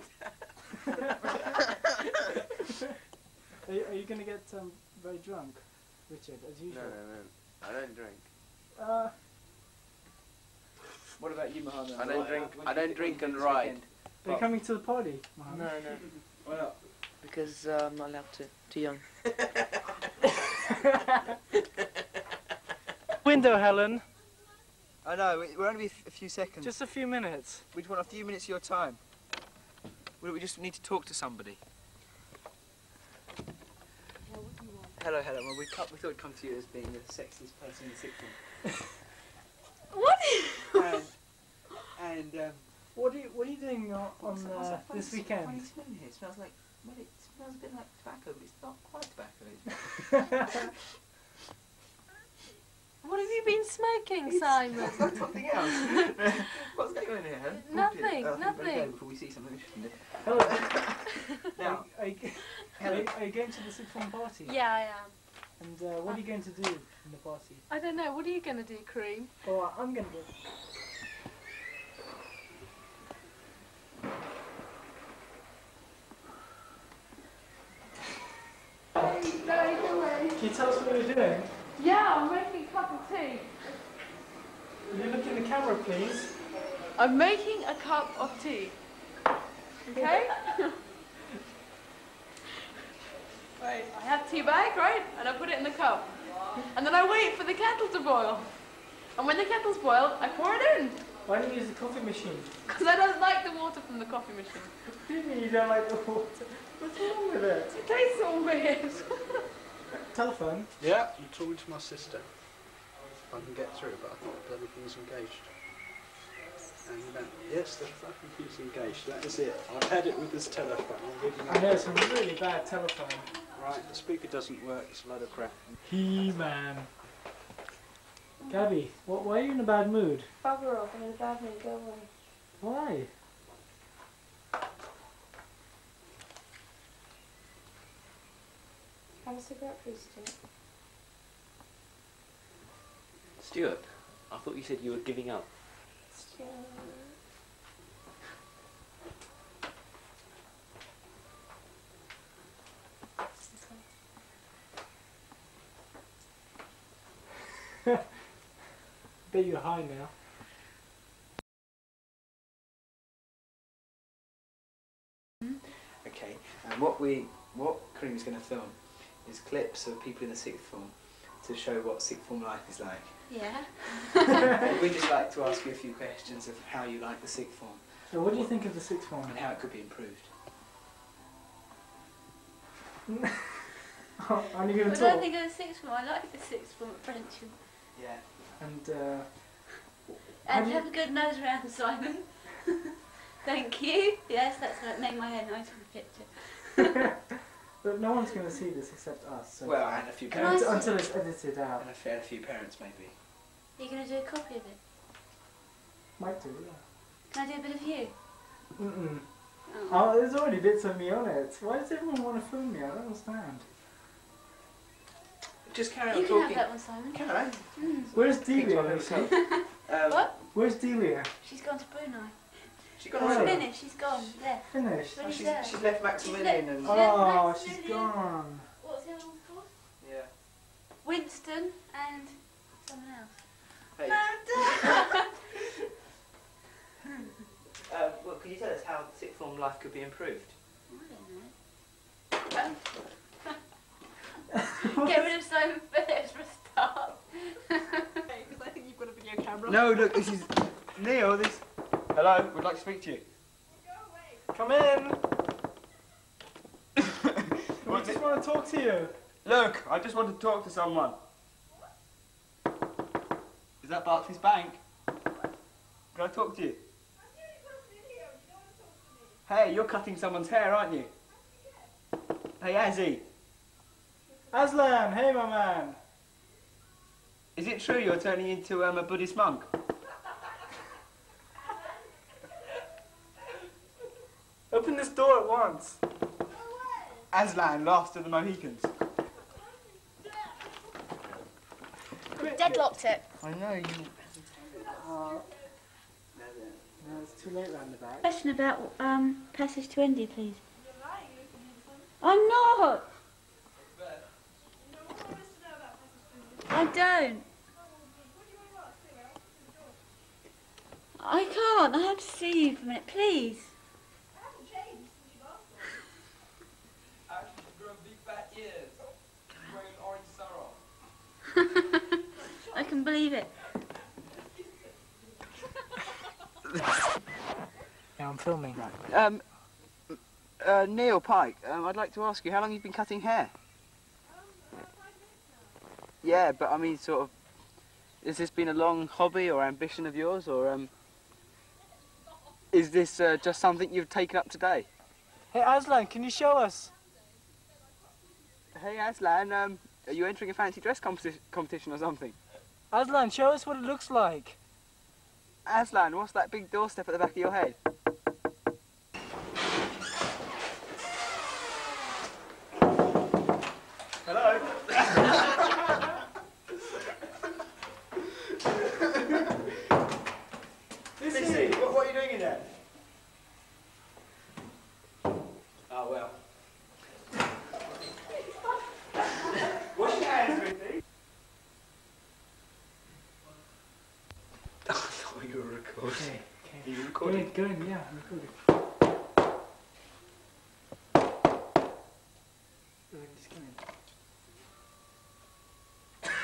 Are you going to get very drunk, Richard, as usual? No. I don't drink. What about you, Mahana? I don't drink and ride. Are you coming to the party, Mahana? No. Why not? Because I'm not allowed to. Too young. Window, Helen. I know, we're only a few seconds. Just a few minutes. We just want a few minutes of your time. We just need to talk to somebody. Hello. Well, we thought we'd come to you as being the sexiest person in the sixth form. What? What are you doing on this weekend? Funny smell in here. It smells like, well, it smells a bit like tobacco, but it's not quite tobacco. What have you been smoking, Simon? Something else. What's going on here, Helen? Nothing. Before we see something we shouldn't do. Hello. Now, Are you going to the sixth form party? Yeah, I am. And what are you going to do in the party? I don't know. What are you going to do, Cream? Oh, I'm going to go. Can you tell us what you're doing? Yeah, I'm making a cup of tea. Will you look in the camera, please? I'm making a cup of tea. Okay? Right, I have tea bag, right? And I put it in the cup. And then I wait for the kettle to boil. And when the kettle's boiled, I pour it in. Why don't you use the coffee machine? Because I don't like the water from the coffee machine. What do you mean you don't like the water? What's wrong with it? It tastes all weird. Telephone? Yeah, I'm talking to my sister. If I can get through, but I thought bloody thing's engaged. And then, yes, the fucking thing's engaged. That is it. I've had it with this telephone. I know, it's a really bad telephone. Right, the speaker doesn't work. It's a load of crap. He-Man. Gabby, why are you in a bad mood? Bugger off, I'm in a bad mood, go away. Why? Have a cigarette, please, Stuart. Stuart, I thought you said you were giving up. Stuart. Bet you're high now. Okay, and what Kareem's going to film is clips of people in the sixth form to show what sixth form life is like. Yeah. We'd just like to ask you a few questions of how you like the sixth form. So what do you think of the sixth form? And how it could be improved. Aren't you going What to do I talk? think of the sixth form? I like the sixth form at Frensham. Yeah. And And have a good nose round, Simon. Thank you. Yes, that's right. Make my hair nice for the picture. But no one's going to see this except us. So Well, and a few Can parents. until it's edited out. And a few parents, maybe. Are you going to do a copy of it? Might do, yeah. Can I do a bit of you? Mm-mm. Oh. Oh, there's already bits of me on it. Why does everyone want to film me? I don't understand. Just carry on You can talking. have that one, Simon. Can I? Where's Delia, Lucy? What? Where's Delia? She's gone to Brunei. She's gone She's already? finished. She's gone. There. Finished? Really She's there. left Maximilian and... Oh, she's gone. What's the other one called? Yeah. Winston and someone else. Hey. Well, could you tell us how sixth form life could be improved? I don't know. Get rid of Simon Phillips for a start. Because I think you've got a video camera. No, look, this is Neil. This. Hello, we'd like to speak to you. Come in. We just want to talk to you. Look, I just want to talk to someone. Is that Barclays Bank? Can I talk to you? Hey, you're cutting someone's hair, aren't you? Hey, Azzy. Aslan, hey my man. Is it true you're turning into a Buddhist monk? Open this door at once. Aslan, last of the Mohicans. Deadlocked it. I know you. No, it's too late round the back. Question about passage to India, please. I'm not. I don't. I can't. I have to see you for a minute, please. I can believe it. Yeah, I'm filming. Neil Pike, I'd like to ask you, how long have you been cutting hair? Yeah, but I mean, sort of, has this been a long hobby or ambition of yours, or is this just something you've taken up today? Hey Aslan, can you show us? Hey Aslan, are you entering a fancy dress competition or something? Aslan, show us what it looks like. Aslan, what's that big doorstep at the back of your head? Hello. Missy, what are you doing in there? Oh, well. Wash your hands, Missy. I thought you were recording. Okay. Are you recording? Go in, yeah, I'm recording. Just come in.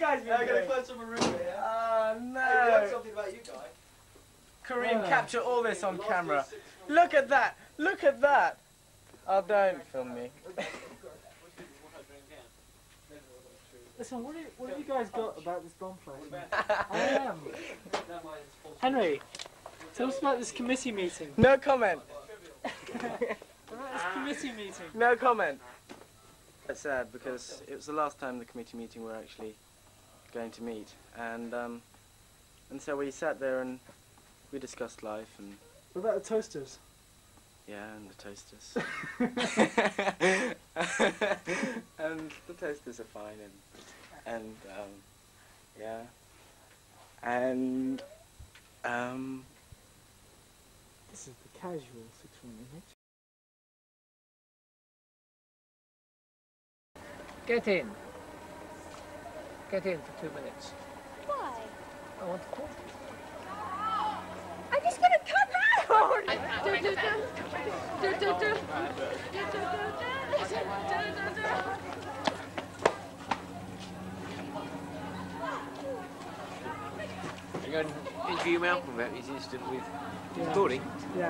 guys been I'm going to doing? close up a room here. Oh, no. Hey, we learned something about you guys. Kareem, capture all this on camera. Look at that! Look at that! Oh, don't film me. Listen, what have you guys got about this bomb flashing? I am. Henry, tell us about this committee meeting. No comment. About this committee meeting. No comment. It's sad because it was the last time the committee meeting were actually going to meet, and so we sat there and we discussed life and. What about the toasters? Yeah, and the toasters. And the toasters are fine, and yeah, and This is the casual 6-room image. Get in. Get in for 2 minutes. Why? I want to talk to you. I'm just gonna come out! You're going to interview Malcolm about his incident with recording? Yeah.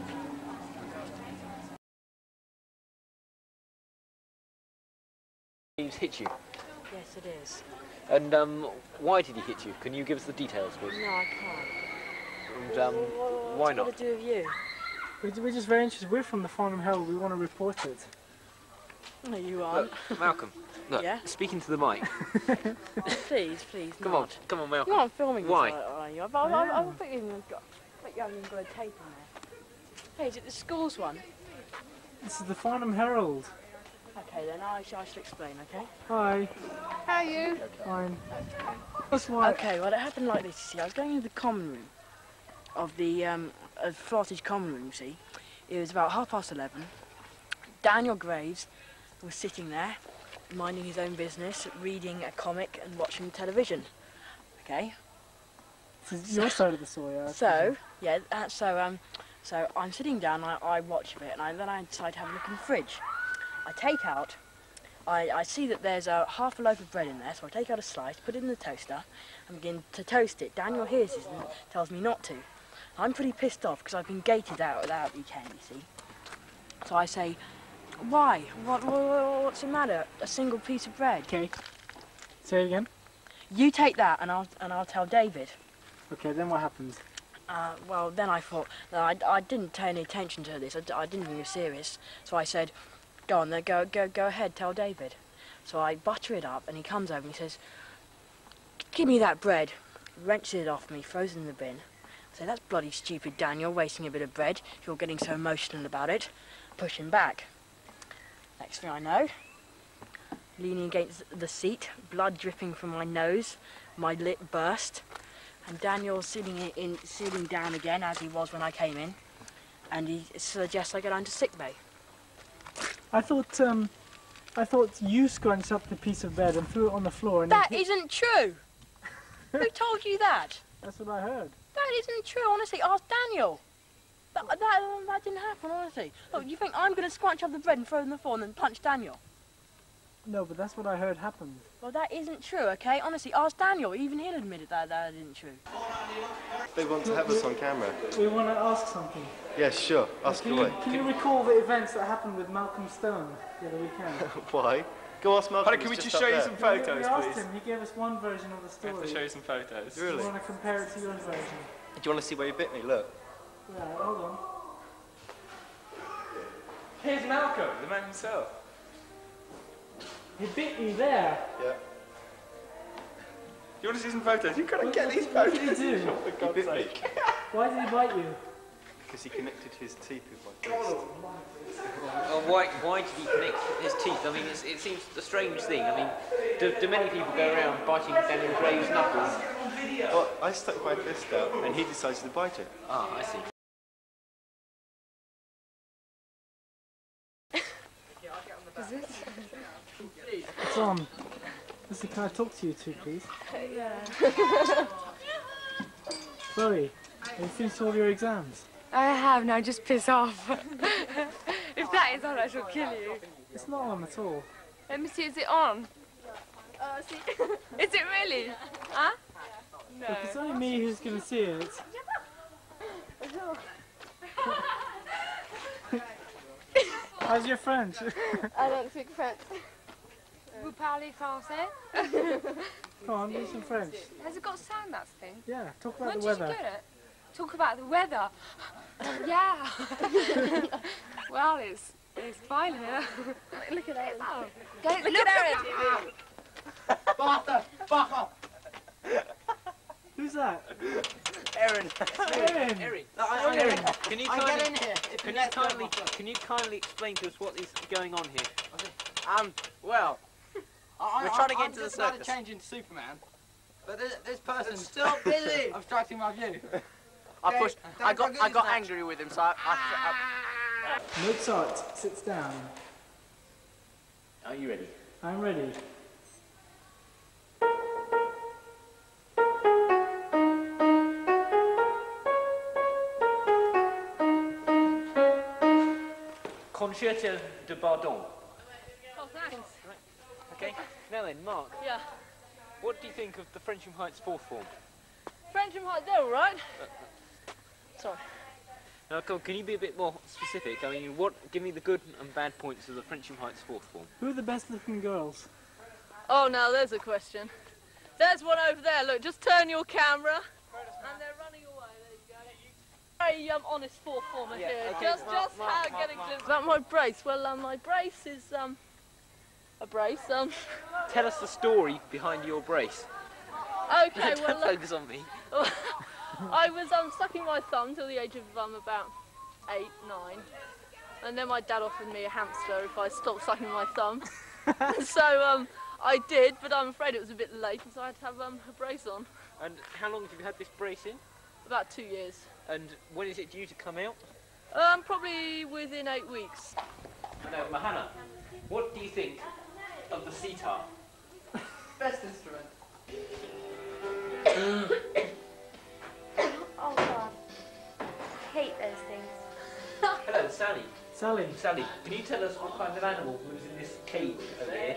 He's hit you. Yes, it is. And why did he hit you? Can you give us the details, please? No, I can't. And why not? What's it got to do with you? We're just very interested. We're from the Farnham Herald. We want to report it. No, you aren't. Look, Malcolm, look, Yeah? speaking to the mic. Please, please, Come not. on, Malcolm. You aren't filming Why? this, are you? I bet you haven't even got a tape in there. Hey, is it the school's one? This is the Farnham Herald. Okay, then I shall explain, okay? Hi. How are you? Fine. That's why. Okay, well, it happened like this, you see. I was going into the common room of the Flottage common room, you see. It was about 11:30. Daniel Graves was sitting there, minding his own business, reading a comic and watching television. Okay? This is your side of the story, yeah. So, yeah, so I'm sitting down, I watch a bit, and then I decide to have a look in the fridge. I take out, I see that there's half a loaf of bread in there, so I take out a slice, put it in the toaster, and begin to toast it. Daniel hears this and tells me not to. I'm pretty pissed off because I've been gated out without weekend, you see. So I say, why? What's the matter? A single piece of bread. Okay. Say it again. You take that, and I'll tell David. Okay, then what happens? Well, then I thought, no, I didn't pay any attention to this. I didn't think it was serious. So I said, go on, then go ahead, tell David. So I butter it up, and he comes over and he says, give me that bread. Wrenches it off me, throws it in the bin. I say, that's bloody stupid, Daniel, wasting a bit of bread if you're getting so emotional about it. Push him back. Next thing I know, leaning against the seat, blood dripping from my nose, my lip burst, and Daniel sitting down again as he was when I came in, and he suggests I go down to sick bay. I thought you scrunched up the piece of bread and threw it on the floor and That isn't true! Who told you that? That's what I heard. That isn't true, honestly. Ask Daniel. That didn't happen, honestly. Look, you think I'm going to scrunch up the bread and throw it on the floor and then punch Daniel? No, but that's what I heard happened. Well, that isn't true, okay? Honestly, ask Daniel. Even he'll admit that isn't true. They want to have us on camera. We want to ask something. Yes, sure. Ask away. Can you recall the events that happened with Malcolm Stone the other weekend? Why? Go ask Malcolm. Can we just show you some photos, we asked please? him. He gave us one version of the story. We have to show you some photos. Really? We want to compare it to your version. Do you want to see where you bit me? Look. Yeah, hold on. Here's Malcolm, the man himself. He bit you there. Yeah. You want to see some photos? You've got to get these photos. What did he do? For God's sake. Why did he bite you? Because he connected his teeth with my fist. Why did he connect his teeth? I mean, it seems a strange thing. I mean, do many people go around biting Daniel Graves' knuckles? Well, I stuck my fist out and he decided to bite it. Ah, I see. Is it? It's on. Listen, can I talk to you two, please? Yeah. Chloe, have you finished all your exams? I have, now just piss off. If that is on, I shall kill you. It's not on at all. Let me see, is it on? See. Is it really? Huh? No. Look, it's only me who's going to see it. How's your French? I don't speak French. Vous parlez français? Come on, do some French. Has it got sound, that thing? Yeah, talk about when the weather. When did you get it? Talk about the weather. Yeah. Well, it's fine here. Look at Erin. Oh. Look at Erin. Back up. Who's that? Erin. Erin. Erin. Erin, can you Get in here. can you kindly explain to us what is going on here? Well, we're trying to get into the circus. I'm just change into Superman. But this person's still busy obstructing my view. I got angry with him, so I Mozart sits down. Are you ready? I'm ready. Concerto de Bardon. Oh, thanks. Okay, now then, Mark. Yeah. What do you think of the Frensham Heights fourth form? Frensham Heights, they're all right. Sorry. Now, can you be a bit more specific? I mean, give me the good and bad points of the Frensham Heights fourth form. Who are the best looking girls? Oh, now there's a question. There's one over there. Look, just turn your camera. And they're running away. There you go. Very honest fourth former here. Okay. Just how getting a glimpse about my brace. Well, my brace is a brace. Tell us the story behind your brace. Okay, Don't focus on me. I was sucking my thumb till the age of about 8, 9, and then my dad offered me a hamster if I stopped sucking my thumb. So I did, but I'm afraid it was a bit late, and so I had to have a brace on. And how long have you had this brace in? About 2 years. And when is it due to come out? Probably within 8 weeks. Now, Mahana, what do you think of the sitar? Best instrument. Oh God. I hate those things. Hello, Sally. Sally. Sally, can you tell us what kind of animal lives in this cage over here?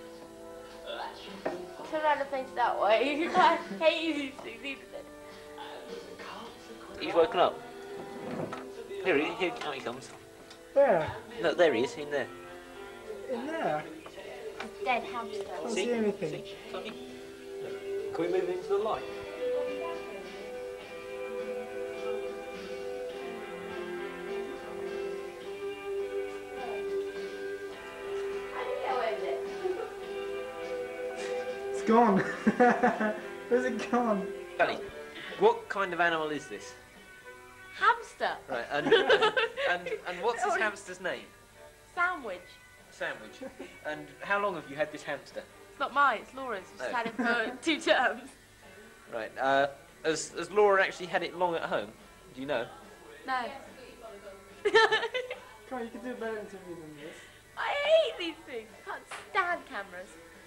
Turn around and face that way. I hate these things. He's woken up. Here he comes. Where? No, there he is, in there. In there? Dead hamster. Can't see anything. Can we move into the light? It's gone. Where's it gone? Sally, what kind of animal is this? Hamster. Right, and what's this hamster's name? Sandwich. Sandwich. And how long have you had this hamster? It's not mine, it's Laura's. We've just had it for 2 terms. Right, has Laura actually had it long at home? Do you know? No. Come on, you can do a better interview than this. I hate these things. I can't stand cameras.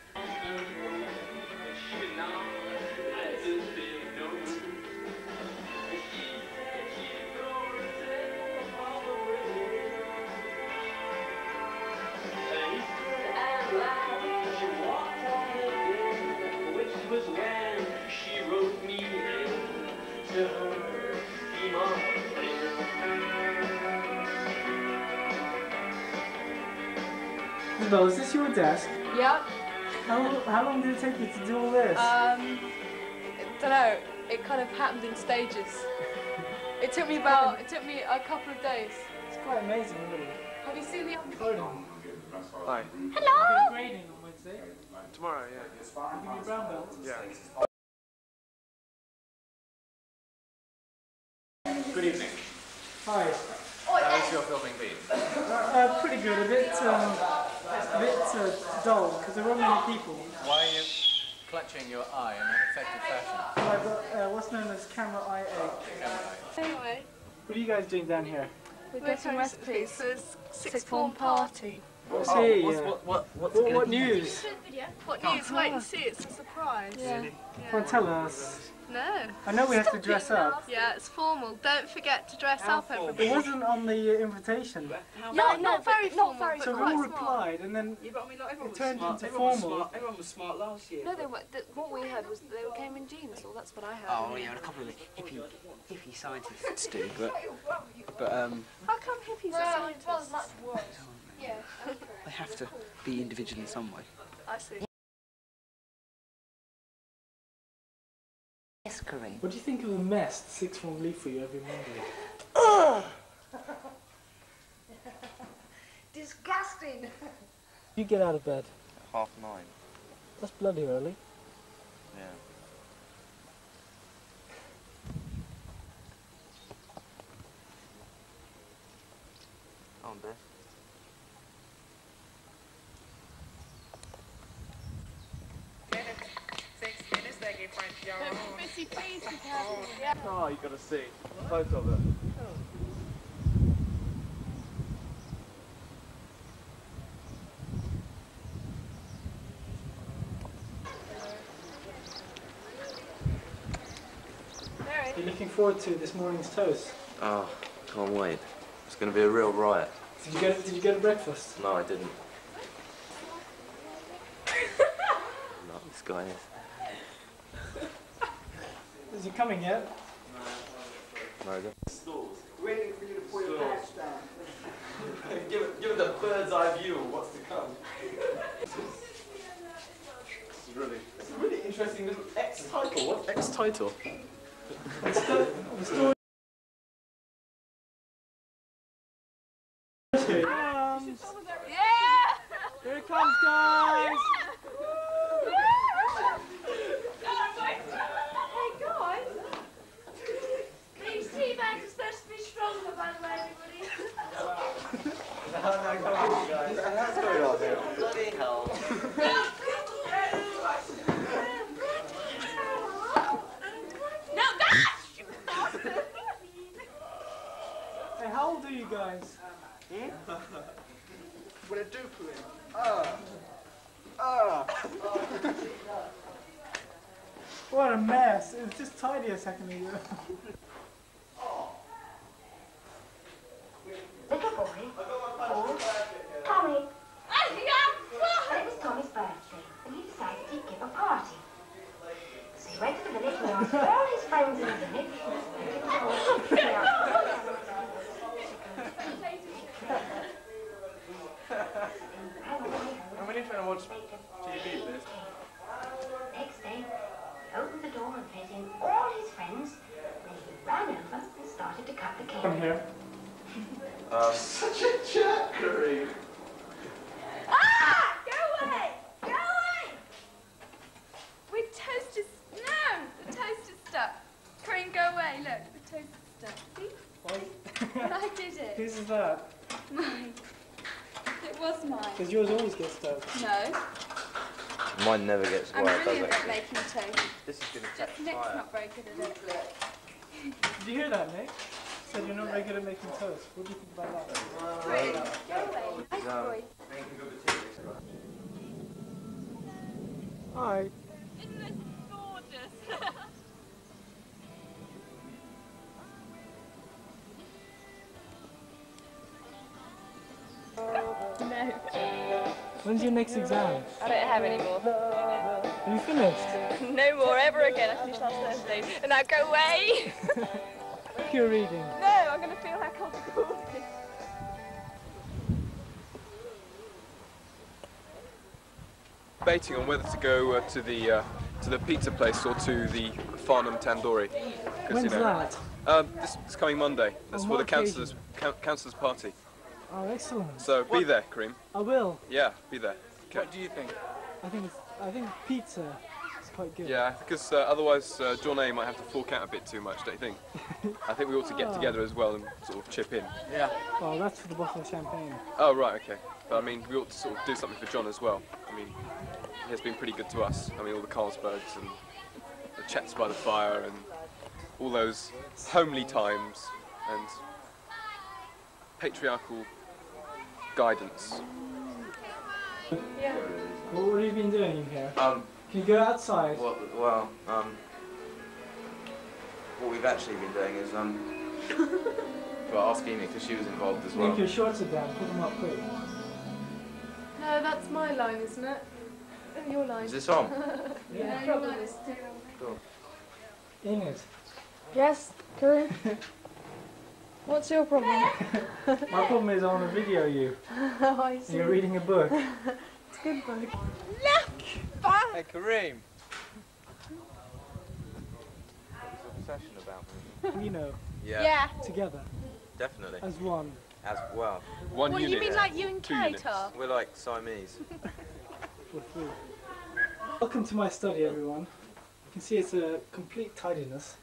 Isabel, is this your desk? Yep. How long did it take you to do all this? Don't know. It kind of happened in stages. It took me a couple of days. It's quite amazing, really. Have you seen the Photo. Hi. Hello. Grading on Wednesday. Tomorrow, yeah. Give me a brown belt. Yeah. Good evening. Hi. How's your filming been? Pretty good. A bit dull because there weren't many people. Why are you clutching your eye in an effective fashion? So I've got what's known as camera IA. Anyway, What are you guys doing down here? we're getting recipes for this sixth form party. What's What news? What news? Wait and see, it's a surprise. Yeah. Come on, tell us. No. I know we have to dress up. Yeah, it's formal. Don't forget to dress up, everybody. It wasn't on the invitation. No, not very formal. So we all replied, and then it turned into formal. Everyone was smart last year. No, they were, what we heard was they came in jeans, so that's what I heard. Oh yeah, a couple of hippie scientists do, but How come hippies are scientists? Well, much worse. Yeah. they have to be individual in some way. I see. Yes, Corinne. What do you think of the mess the sixth form leave for you every Monday? Ugh! Disgusting! You get out of bed. 9:30. That's bloody early. Yeah. On there. Missy, please be careful. Yeah. Oh, you gotta see a photo of it. Are you looking forward to this morning's toast? Oh, can't wait. It's going to be a real riot. Did you go to breakfast? No, I didn't. Not this guy is. Is he coming yet? No, I don't. Waiting for you to put your pants down. Give it the bird's eye view of what's to come. It's a really interesting little X-title. What's X-title? The story. Here it comes, guys! Hey guys! These tea bags are supposed to be stronger, by the way, everybody. Come on, guys. What's going on here? Bloody hell. No, gosh! Hey, how old are you guys? With a duper in. What a mess. It was just tidy a second ago. Little boy called Tommy. And it was Tommy's birthday, and he decided he'd give a party. So he went to the village and asked all his friends in the village, and it was all And we need to watch TV this. Next day, he opened the door and let in all his friends, and he ran over and started to cut the cake. Come here. Such a jerk, Corinne. Ah! Go away! Go away! With toast is... No! The toast is stuck. Corinne, go away. Look, the toast is stuck. See? Well, I did it. Whose is that? Mine. It was mine. Because yours always gets stuck. No. Mine never gets I'm white, really does good it? at making toast. This is going to Just catch Nick's fire. not very good at it. Did you hear that, Nick? Said you're not very good at making toast. What do you think about that? Rude. Go away. Nice boy. Hi. Isn't this gorgeous? No. When's your next exam? I don't have any more. Are you finished? No more ever again. I finished last Thursday. And now go away! Pure reading. No, I'm going to feel how comfortable it is. Debating on whether to go to the pizza place or to the Farnham Tandoori. When's that? This coming Monday. That's On for the what occasion? councillors' party. Oh, excellent. So be there, Kareem. I will. Yeah, be there. Okay. What do you think? I think pizza is quite good. Yeah, because otherwise John A might have to fork out a bit too much, don't you think? I think we ought to get together as well and sort of chip in. Yeah. Well, that's for the bottle of champagne. Oh, right, okay. But I mean, we ought to sort of do something for John as well. I mean, he has been pretty good to us. I mean, all the Carlsbergs and the chats by the fire and all those homely times and patriarchal guidance. Yeah. Well, what have you been doing in here? Can you go outside? What we've actually been doing is well, ask Amy because she was involved as well. Make your shorts are down. Put them up quick. No, that's my line, isn't it? Your line. Is this on? Yeah, your line is still. Cool. Enid. Yes, Corinne. What's your problem? My problem is I want to video you. Oh, I see. You're reading a book. It's a good book. Hey, Kareem. Obsession about me. You know. Yeah. Together. Definitely. As one. As well. One What, unit. you mean like you and Two Kate units. are? We're like Siamese. We're three. Welcome to my study, everyone. You can see it's a complete tidiness.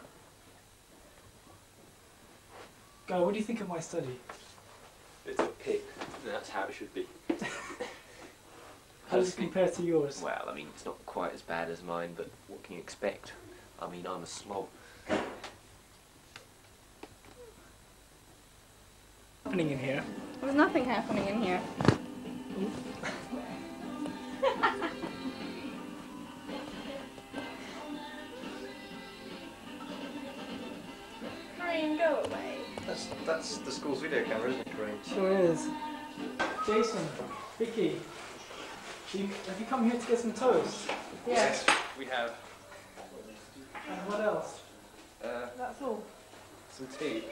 Guy, what do you think of my study? It's a pit. That's how it should be. How does it compare to yours? Well, I mean, it's not quite as bad as mine, but what can you expect? I mean, I'm a slob. Happening in here? There's nothing happening in here. Kareem, go away. That's the school's video camera, isn't it, Kareem? Sure is. Jason, Vicky, have you come here to get some toast? Yes, we have. And what else? That's all. Some tea.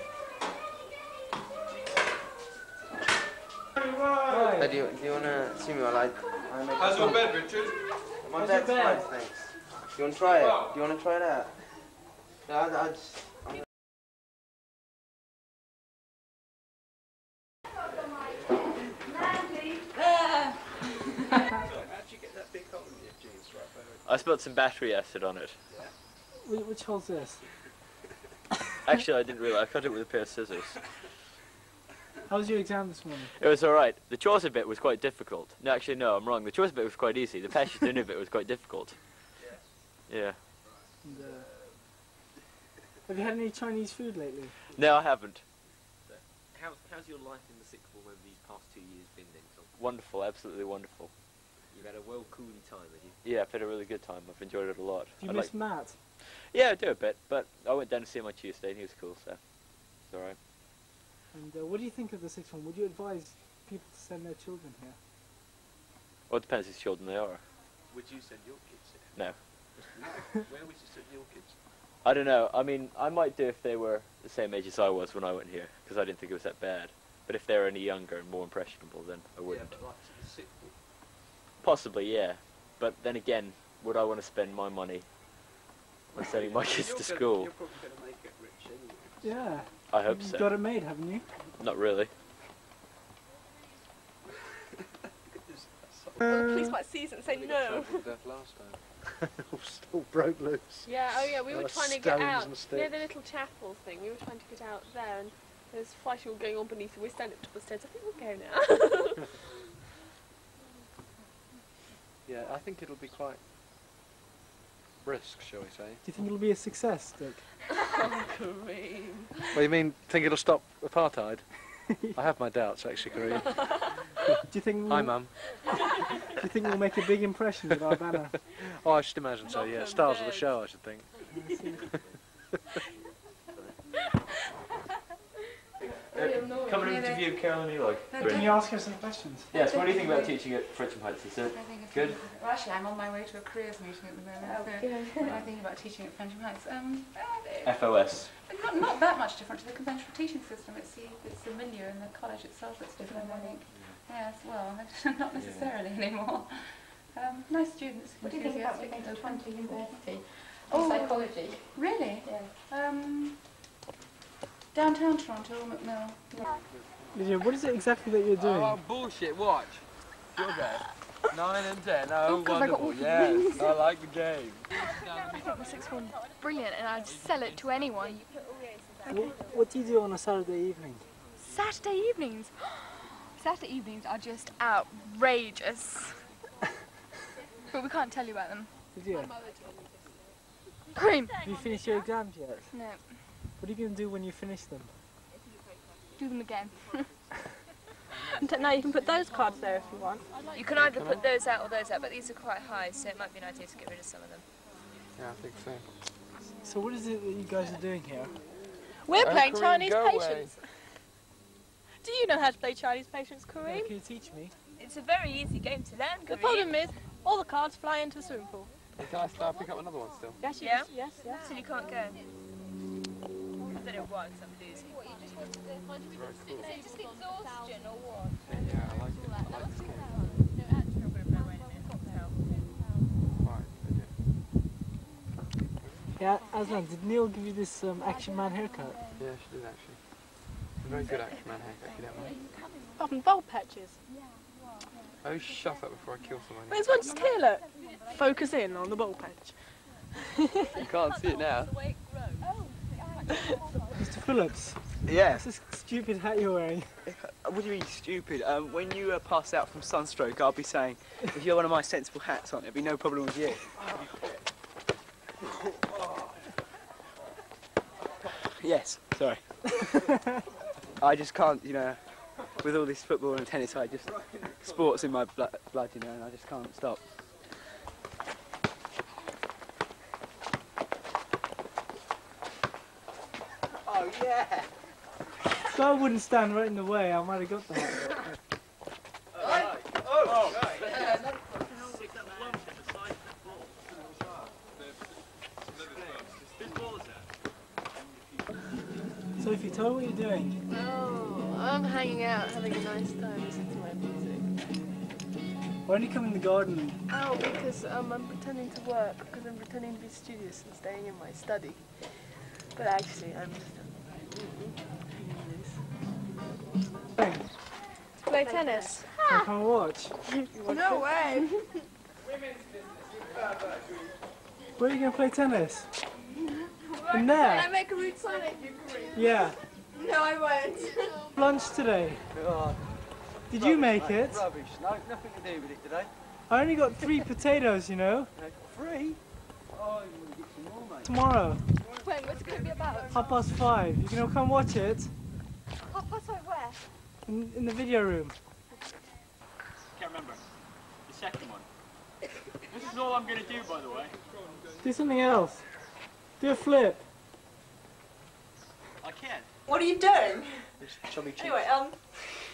Right. Do you want to see me while I make How's your bed, Richard? My How's bed's your bed? fine, thanks. Do you want to try it? Do you want to try it out? No, I just... I spilled some battery acid on it. Which hole's this? Actually, I didn't realise. I cut it with a pair of scissors. How was your exam this morning? It was alright. The Chaucer bit was quite difficult. No, actually, no, I'm wrong. The Chaucer bit was quite easy. The Passion Dinner bit was quite difficult. Yeah. And, have you had any Chinese food lately? No, I haven't. How's your life in the sixth form over these past 2 years been then, Tom? Wonderful, absolutely wonderful. You've had a well-cooly time, have you? Yeah, I've had a really good time. I've enjoyed it a lot. Do you miss Matt? Yeah, I do a bit, but I went down to see him on Tuesday and he was cool, so it's alright. And what do you think of the sixth form? Would you advise people to send their children here? Well, it depends whose children they are. Would you send your kids here? No. Where would you send your kids? I don't know. I mean, I might do if they were the same age as I was when I went here, because I didn't think it was that bad. But if they were any younger and more impressionable, then I wouldn't. Yeah, but like the sixth form. Possibly, yeah. But then again, would I want to spend my money on sending my kids to school? You're probably going to make it rich anyway. Yeah. I hope You've so. got it made, haven't you? Not really. Well, the police might see us and say no. Last time. All broke loose. Yeah, oh yeah, we were There trying to stones get out. and Near sticks. the little chapel thing, we were trying to get out there and there was fighting all going on beneath and we're standing up top of the stairs. I think we'll go now. Yeah, I think it'll be quite brisk, shall we say. Do you think it'll be a success, Dick? Oh, Kareem. Well, you mean think it'll stop apartheid? I have my doubts, actually, Kareem. Do you think? Hi, Mum. Do you think we'll make a big impression with our banner? Oh, I should imagine so, yeah. Stars of the show, I should think. Come and interview Carolyn Eloy. Can you ask her some questions? Yes, what do you think about teaching at Frensham Heights? Is it good? Well, actually, I'm on my way to a careers meeting at the moment. What do I think about teaching at Frensham Heights? FOS. Not that much different to the conventional teaching system. It's the milieu and the college itself that's different, I think. Yes, well, not necessarily anymore. Nice students. What do you think about going to Toronto University? Oh, Psychology. Really? Yeah. Downtown Toronto or McMill. Lydia, what is it exactly that you're doing? Oh, bullshit, watch. Your bed. 9 and 10, oh, God, I got wonderful, all yes, I like the game. I think the sixth form brilliant and I'd sell it to anyone. What do you do on a Saturday evening? Saturday evenings? Saturday evenings are just outrageous. But we can't tell you about them. Lydia, Cream! have you finished your exams yet? No. What are you going to do when you finish them? Do them again. No, you can put those cards there if you want. You can either put those out or those out, but these are quite high, so it might be an idea to get rid of some of them. Yeah, I think so. So what is it that you guys are doing here? We're playing Chinese Patience. Do you know how to play Chinese Patience, Kareem? Yeah, can you teach me? It's a very easy game to learn, Kareem. The problem is, all the cards fly into the swimming pool. Can I start pick up another one still? Yes, yeah? Yes. So you can't go. I don't know why, because I'm losing. What, you just wanted to... Very cool. Is it just exhaustion or what? Yeah, I like it. I like this game. Yeah, Aslan, did Neil give you this Action Man haircut? Yeah, she did actually. A very good Action Man haircut, if you don't mind. Apart from bowl patches. Oh, shut up before I kill someone. There's one just here, look. Focus in on the bowl patch. You can't see it now. Mr. Phillips. Yeah. What's this stupid hat you're wearing? What do you mean stupid? When you pass out from sunstroke, I'll be saying, if you're one of my sensible hats on, it'll be no problem with you. Yes, sorry. I just can't, you know, with all this football and tennis, sport's in my blood, you know, and I just can't stop. Oh, yeah! So I wouldn't stand right in the way, I might have got that. Sophie, tell me what you're doing. Oh, I'm hanging out, having a nice time, listening to my music. Why don't you come in the garden? Oh, because I'm pretending to work, because I'm pretending to be studious and staying in my study. But actually, I'm just... To play tennis. I can't watch. No way. Where are you going to play tennis? In Can there? I make a rude sign at you, Kareem? Yeah. No, I won't. Lunch today. Did you make it? Rubbish. No, nothing to do with it today. I only got 3 potatoes, you know. 3? Oh, you want to get some more, mate. Tomorrow. When? What's it going to be about? 5:30. You can come watch it 5:30 where? in the video room. Can't remember. The second one. This is all I'm going to do, by the way. Do something else. Do a flip. I can't. What are you doing? Chubby cheeks. Anyway,